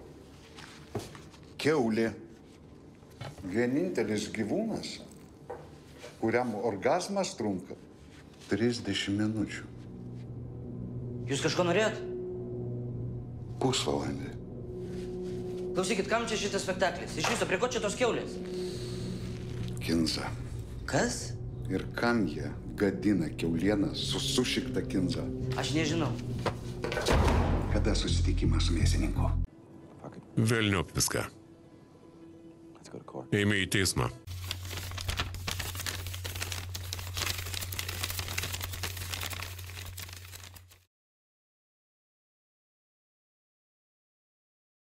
Kiaulė. Vienintelis gyvūnas, kuriam orgazmas trunka 30 minučių. Jūs kažko norėjot? Pusvalandį. Klausykit, kam čia šitas spektaklis? Iš viso, prie ko čia tos kiaulės? Kinza. Kas? Ir kam jie gadina kiaulieną su sušikta kinza? Aš nežinau. Kada susitikimas su mėsininku? Velniop viską. Eime į teismą.